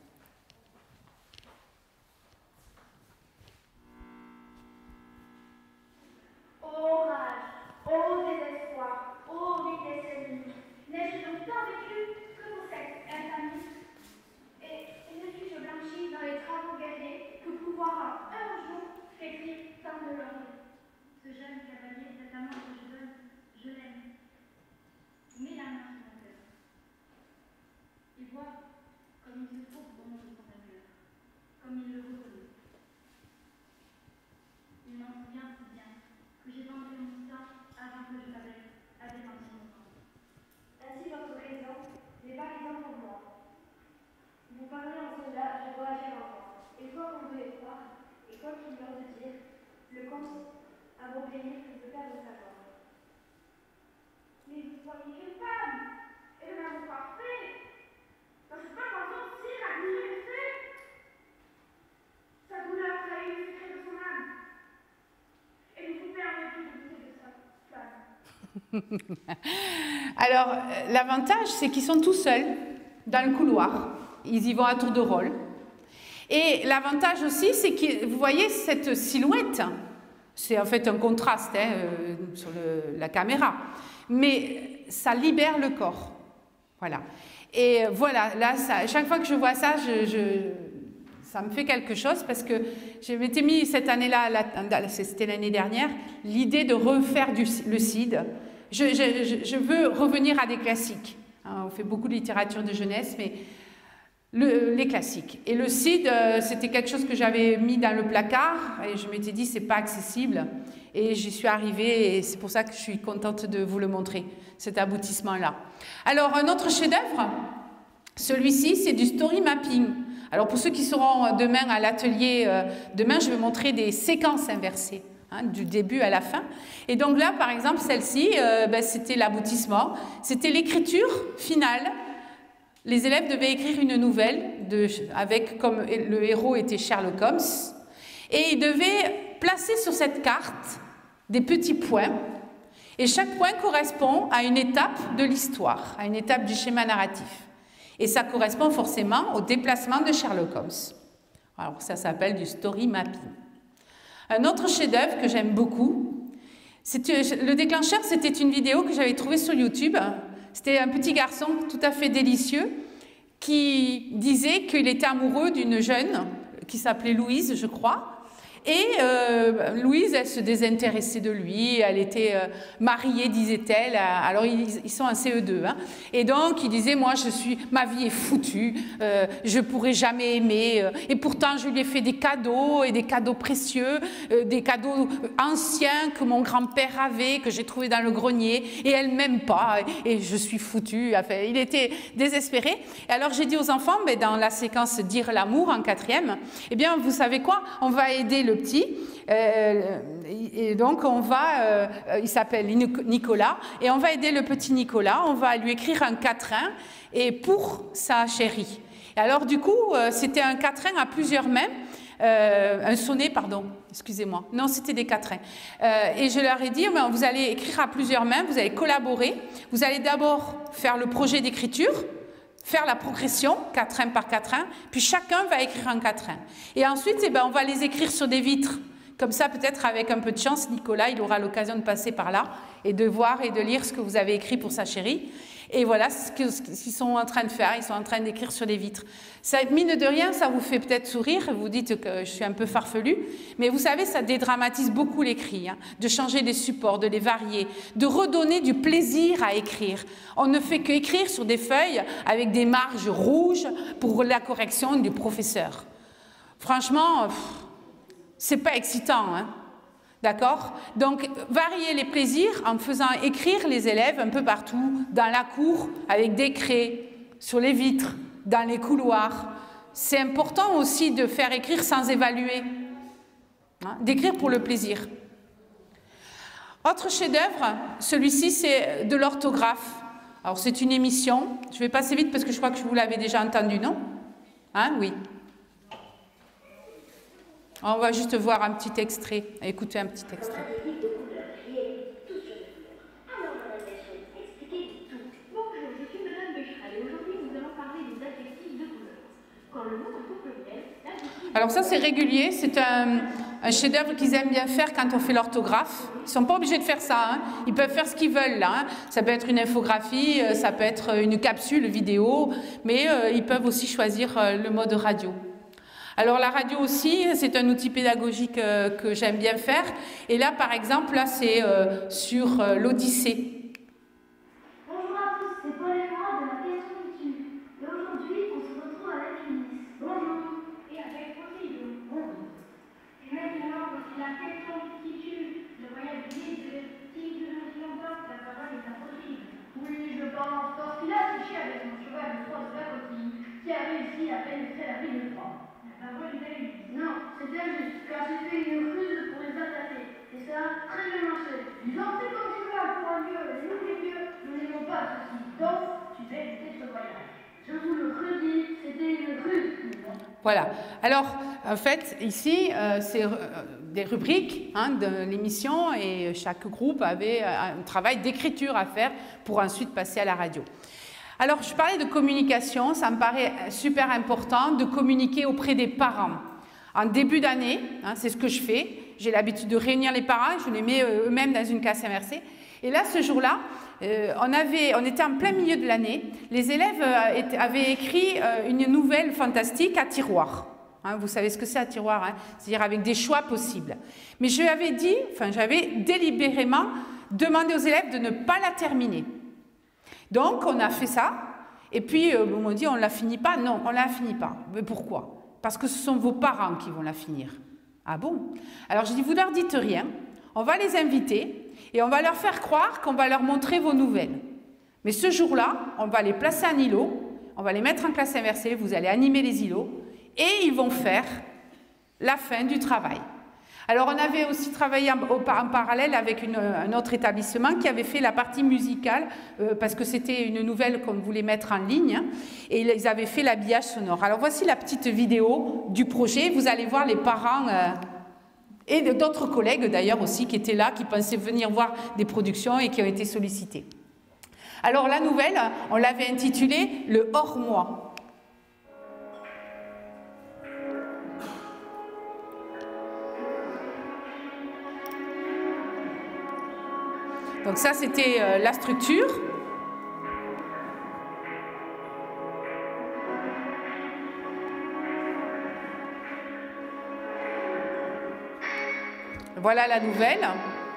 Orage, ô désespoir, ô vitesse ennemie, n'ai-je donc tant vécu que pour cette infamie? Et ne suis-je blanchi dans les travaux guerriers que pouvoir en un jour flétrir tant de lauriers? Ce jeune cavalier, cet amour que je donne, je l'aime. Mets la main sur mon cœur. Il voit comme il se trouve au nom de son amour, comme il le reconnaît. Il m'en souvient si bien que j'ai vendu mon sang avant que je Vous parlez en cela, je dois agir encore. Et quoi qu'on veut les croire, et quoi qu'il leur de dire, le compte a beau bénir que de perdre sa voix. Mais vous croyez qu'une femme est de l'amour parfait. Dans cette façon, si la vie est faite, sa douleur trahit le secret de son âme. Et ne vous permettez de douter de sa femme. Alors, l'avantage, c'est qu'ils sont tout seuls dans le couloir. Ils y vont à tour de rôle. Et l'avantage aussi, c'est que vous voyez cette silhouette. C'est en fait un contraste sur la caméra. Mais ça libère le corps. Voilà. Et voilà, là, chaque fois que je vois ça, ça me fait quelque chose parce que je m'étais mis cette année-là, c'était l'année dernière, l'idée de refaire le CID. Je veux revenir à des classiques. On fait beaucoup de littérature de jeunesse, mais les classiques. Et le CID, c'était quelque chose que j'avais mis dans le placard et je m'étais dit, c'est pas accessible. Et j'y suis arrivée et c'est pour ça que je suis contente de vous le montrer, cet aboutissement-là. Alors, un autre chef-d'œuvre, celui-ci, c'est du story mapping. Alors, pour ceux qui seront demain à l'atelier, demain, je vais montrer des séquences inversées, du début à la fin. Et donc là, par exemple, celle-ci, c'était l'aboutissement, c'était l'écriture finale. Les élèves devaient écrire une nouvelle, avec comme le héros était Sherlock Holmes, et ils devaient placer sur cette carte des petits points, et chaque point correspond à une étape de l'histoire, à une étape du schéma narratif. Et ça correspond forcément au déplacement de Sherlock Holmes. Alors ça s'appelle du story mapping. Un autre chef-d'œuvre que j'aime beaucoup, le déclencheur, c'était une vidéo que j'avais trouvée sur YouTube. C'était un petit garçon tout à fait délicieux qui disait qu'il était amoureux d'une jeune qui s'appelait Louise, je crois. Et Louise, elle se désintéressait de lui, elle était mariée, disait-elle. Alors, ils sont en CE2. Et donc, il disait, moi, ma vie est foutue, je pourrai jamais aimer. Et pourtant, je lui ai fait des cadeaux, et des cadeaux précieux, des cadeaux anciens que mon grand-père avait, que j'ai trouvé dans le grenier. Et elle m'aime pas, et je suis foutue. Enfin, il était désespéré. Et alors, j'ai dit aux enfants, dans la séquence Dire l'amour, en 4e, eh bien, vous savez quoi? On va aider le petit, et donc on va, il s'appelle Nicolas, et on va aider le petit Nicolas, on va lui écrire un quatrain, et pour sa chérie. Et alors du coup, c'était un quatrain à plusieurs mains, un sonnet, pardon, excusez-moi, non, c'était des quatrains. Et je leur ai dit, vous allez écrire à plusieurs mains, vous allez collaborer, vous allez d'abord faire le projet d'écriture, faire la progression, quatrain par quatrain, puis chacun va écrire un quatrain. Et ensuite, on va les écrire sur des vitres. Comme ça, peut-être avec un peu de chance, Nicolas, il aura l'occasion de passer par là et de voir et de lire ce que vous avez écrit pour sa chérie. Et voilà ce qu'ils sont en train de faire, ils sont en train d'écrire sur des vitres. Ça, mine de rien, ça vous fait peut-être sourire, vous dites que je suis un peu farfelue, mais vous savez, ça dédramatise beaucoup l'écrit, de changer les supports, de les varier, de redonner du plaisir à écrire. On ne fait qu'écrire sur des feuilles avec des marges rouges pour la correction du professeur. Franchement, c'est pas excitant, D'accord? Donc, varier les plaisirs en faisant écrire les élèves un peu partout, dans la cour, avec des craies, sur les vitres, dans les couloirs. C'est important aussi de faire écrire sans évaluer, d'écrire pour le plaisir. Autre chef-d'œuvre, celui-ci, c'est de l'orthographe. Alors, c'est une émission. Je vais passer vite parce que je crois que vous l'avez déjà entendu, non? Oui. On va juste voir un petit extrait, écouter un petit extrait. Bonjour, je suis Madame Becherel et aujourd'hui nous allons parler des adjectifs de couleur. Quand le mot est au pluriel, l'adjectif... Alors ça c'est régulier, c'est un chef-d'œuvre qu'ils aiment bien faire quand on fait l'orthographe. Ils ne sont pas obligés de faire ça, ils peuvent faire ce qu'ils veulent là. Ça peut être une infographie, ça peut être une capsule vidéo, mais ils peuvent aussi choisir le mode radio. Alors la radio aussi, c'est un outil pédagogique que j'aime bien faire. Et là, par exemple, là, c'est sur l'Odyssée. Bonjour à tous, c'est Paul et moi de la création coutume. Et aujourd'hui, on se retrouve avec Ulysse. Bonjour. Et avec Poséidon. Bonjour. Et maintenant, voici la question qui tue. Le voyage guide de Tigre de l'Occident, la parole est impossible. Oui, je pense, parce qu'il a triché avec mon cheval de 3 de la coquille. qui a réussi à pénétrer la ville de Troyes. La parole est à lui. Non, c'est injuste, car j'ai fait une ruse pour les attaquer. Et ça a très bien marché. Ils ont fait comme tu vas pour un dieu, et nous les dieux, nous n'aimons pas ceci. Donc, tu vas éviter ce voyage. Je vous le redis, c'était une ruse. Voilà. Alors, en fait, ici, c'est des rubriques de l'émission et chaque groupe avait un travail d'écriture à faire pour ensuite passer à la radio. Alors, je parlais de communication, ça me paraît super important de communiquer auprès des parents. En début d'année, c'est ce que je fais, j'ai l'habitude de réunir les parents, je les mets eux-mêmes dans une classe MRC. Et là, ce jour-là, on était en plein milieu de l'année, les élèves avaient écrit une nouvelle fantastique à tiroir. Vous savez ce que c'est à tiroir, c'est-à-dire avec des choix possibles. Mais j'avais délibérément demandé aux élèves de ne pas la terminer. Donc, on a fait ça, et puis on m'a dit, on ne la finit pas. Non, on ne la finit pas. Mais pourquoi? Parce que ce sont vos parents qui vont la finir. Ah bon? Alors, j'ai dit, vous ne leur dites rien, on va les inviter, et on va leur faire croire qu'on va leur montrer vos nouvelles. Mais ce jour-là, on va les placer en îlot, on va les mettre en classe inversée, vous allez animer les îlots, et ils vont faire la fin du travail. Alors, on avait aussi travaillé en parallèle avec un autre établissement qui avait fait la partie musicale, parce que c'était une nouvelle qu'on voulait mettre en ligne, et ils avaient fait l'habillage sonore. Alors, voici la petite vidéo du projet. Vous allez voir les parents et d'autres collègues d'ailleurs aussi qui étaient là, qui pensaient venir voir des productions et qui ont été sollicités. Alors, la nouvelle, on l'avait intitulée « Le hors-moi ». Donc ça, c'était la structure. Voilà la nouvelle.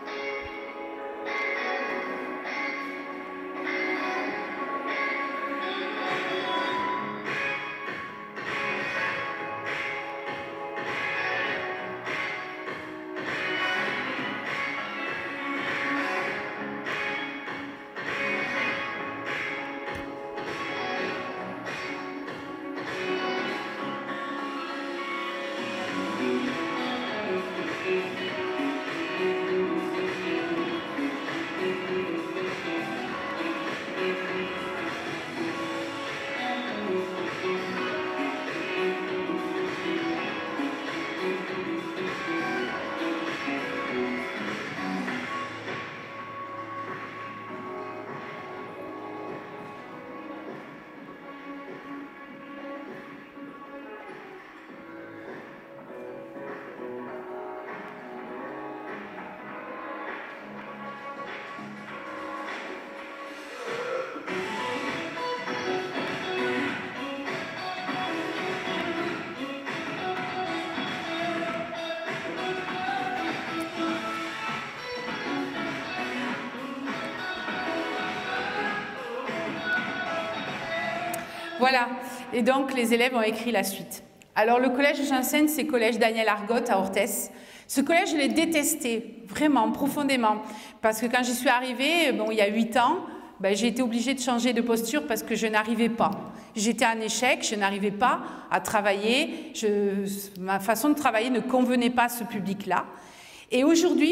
Voilà, et donc les élèves ont écrit la suite. Alors le collège où j'enseigne, c'est le collège Daniel Argote à Orthès. Ce collège, je l'ai détesté, vraiment, profondément, parce que quand j'y suis arrivée, il y a 8 ans, j'ai été obligée de changer de posture parce que je n'arrivais pas. J'étais en échec, je n'arrivais pas à travailler, ma façon de travailler ne convenait pas à ce public-là. Et aujourd'hui,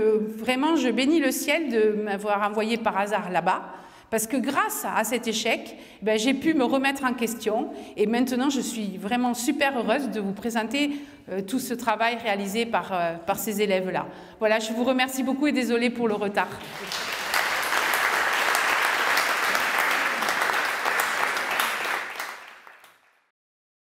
je bénis le ciel de m'avoir envoyé par hasard là-bas, parce que grâce à cet échec, j'ai pu me remettre en question et maintenant je suis vraiment super heureuse de vous présenter tout ce travail réalisé par ces élèves-là. Voilà, je vous remercie beaucoup et désolée pour le retard.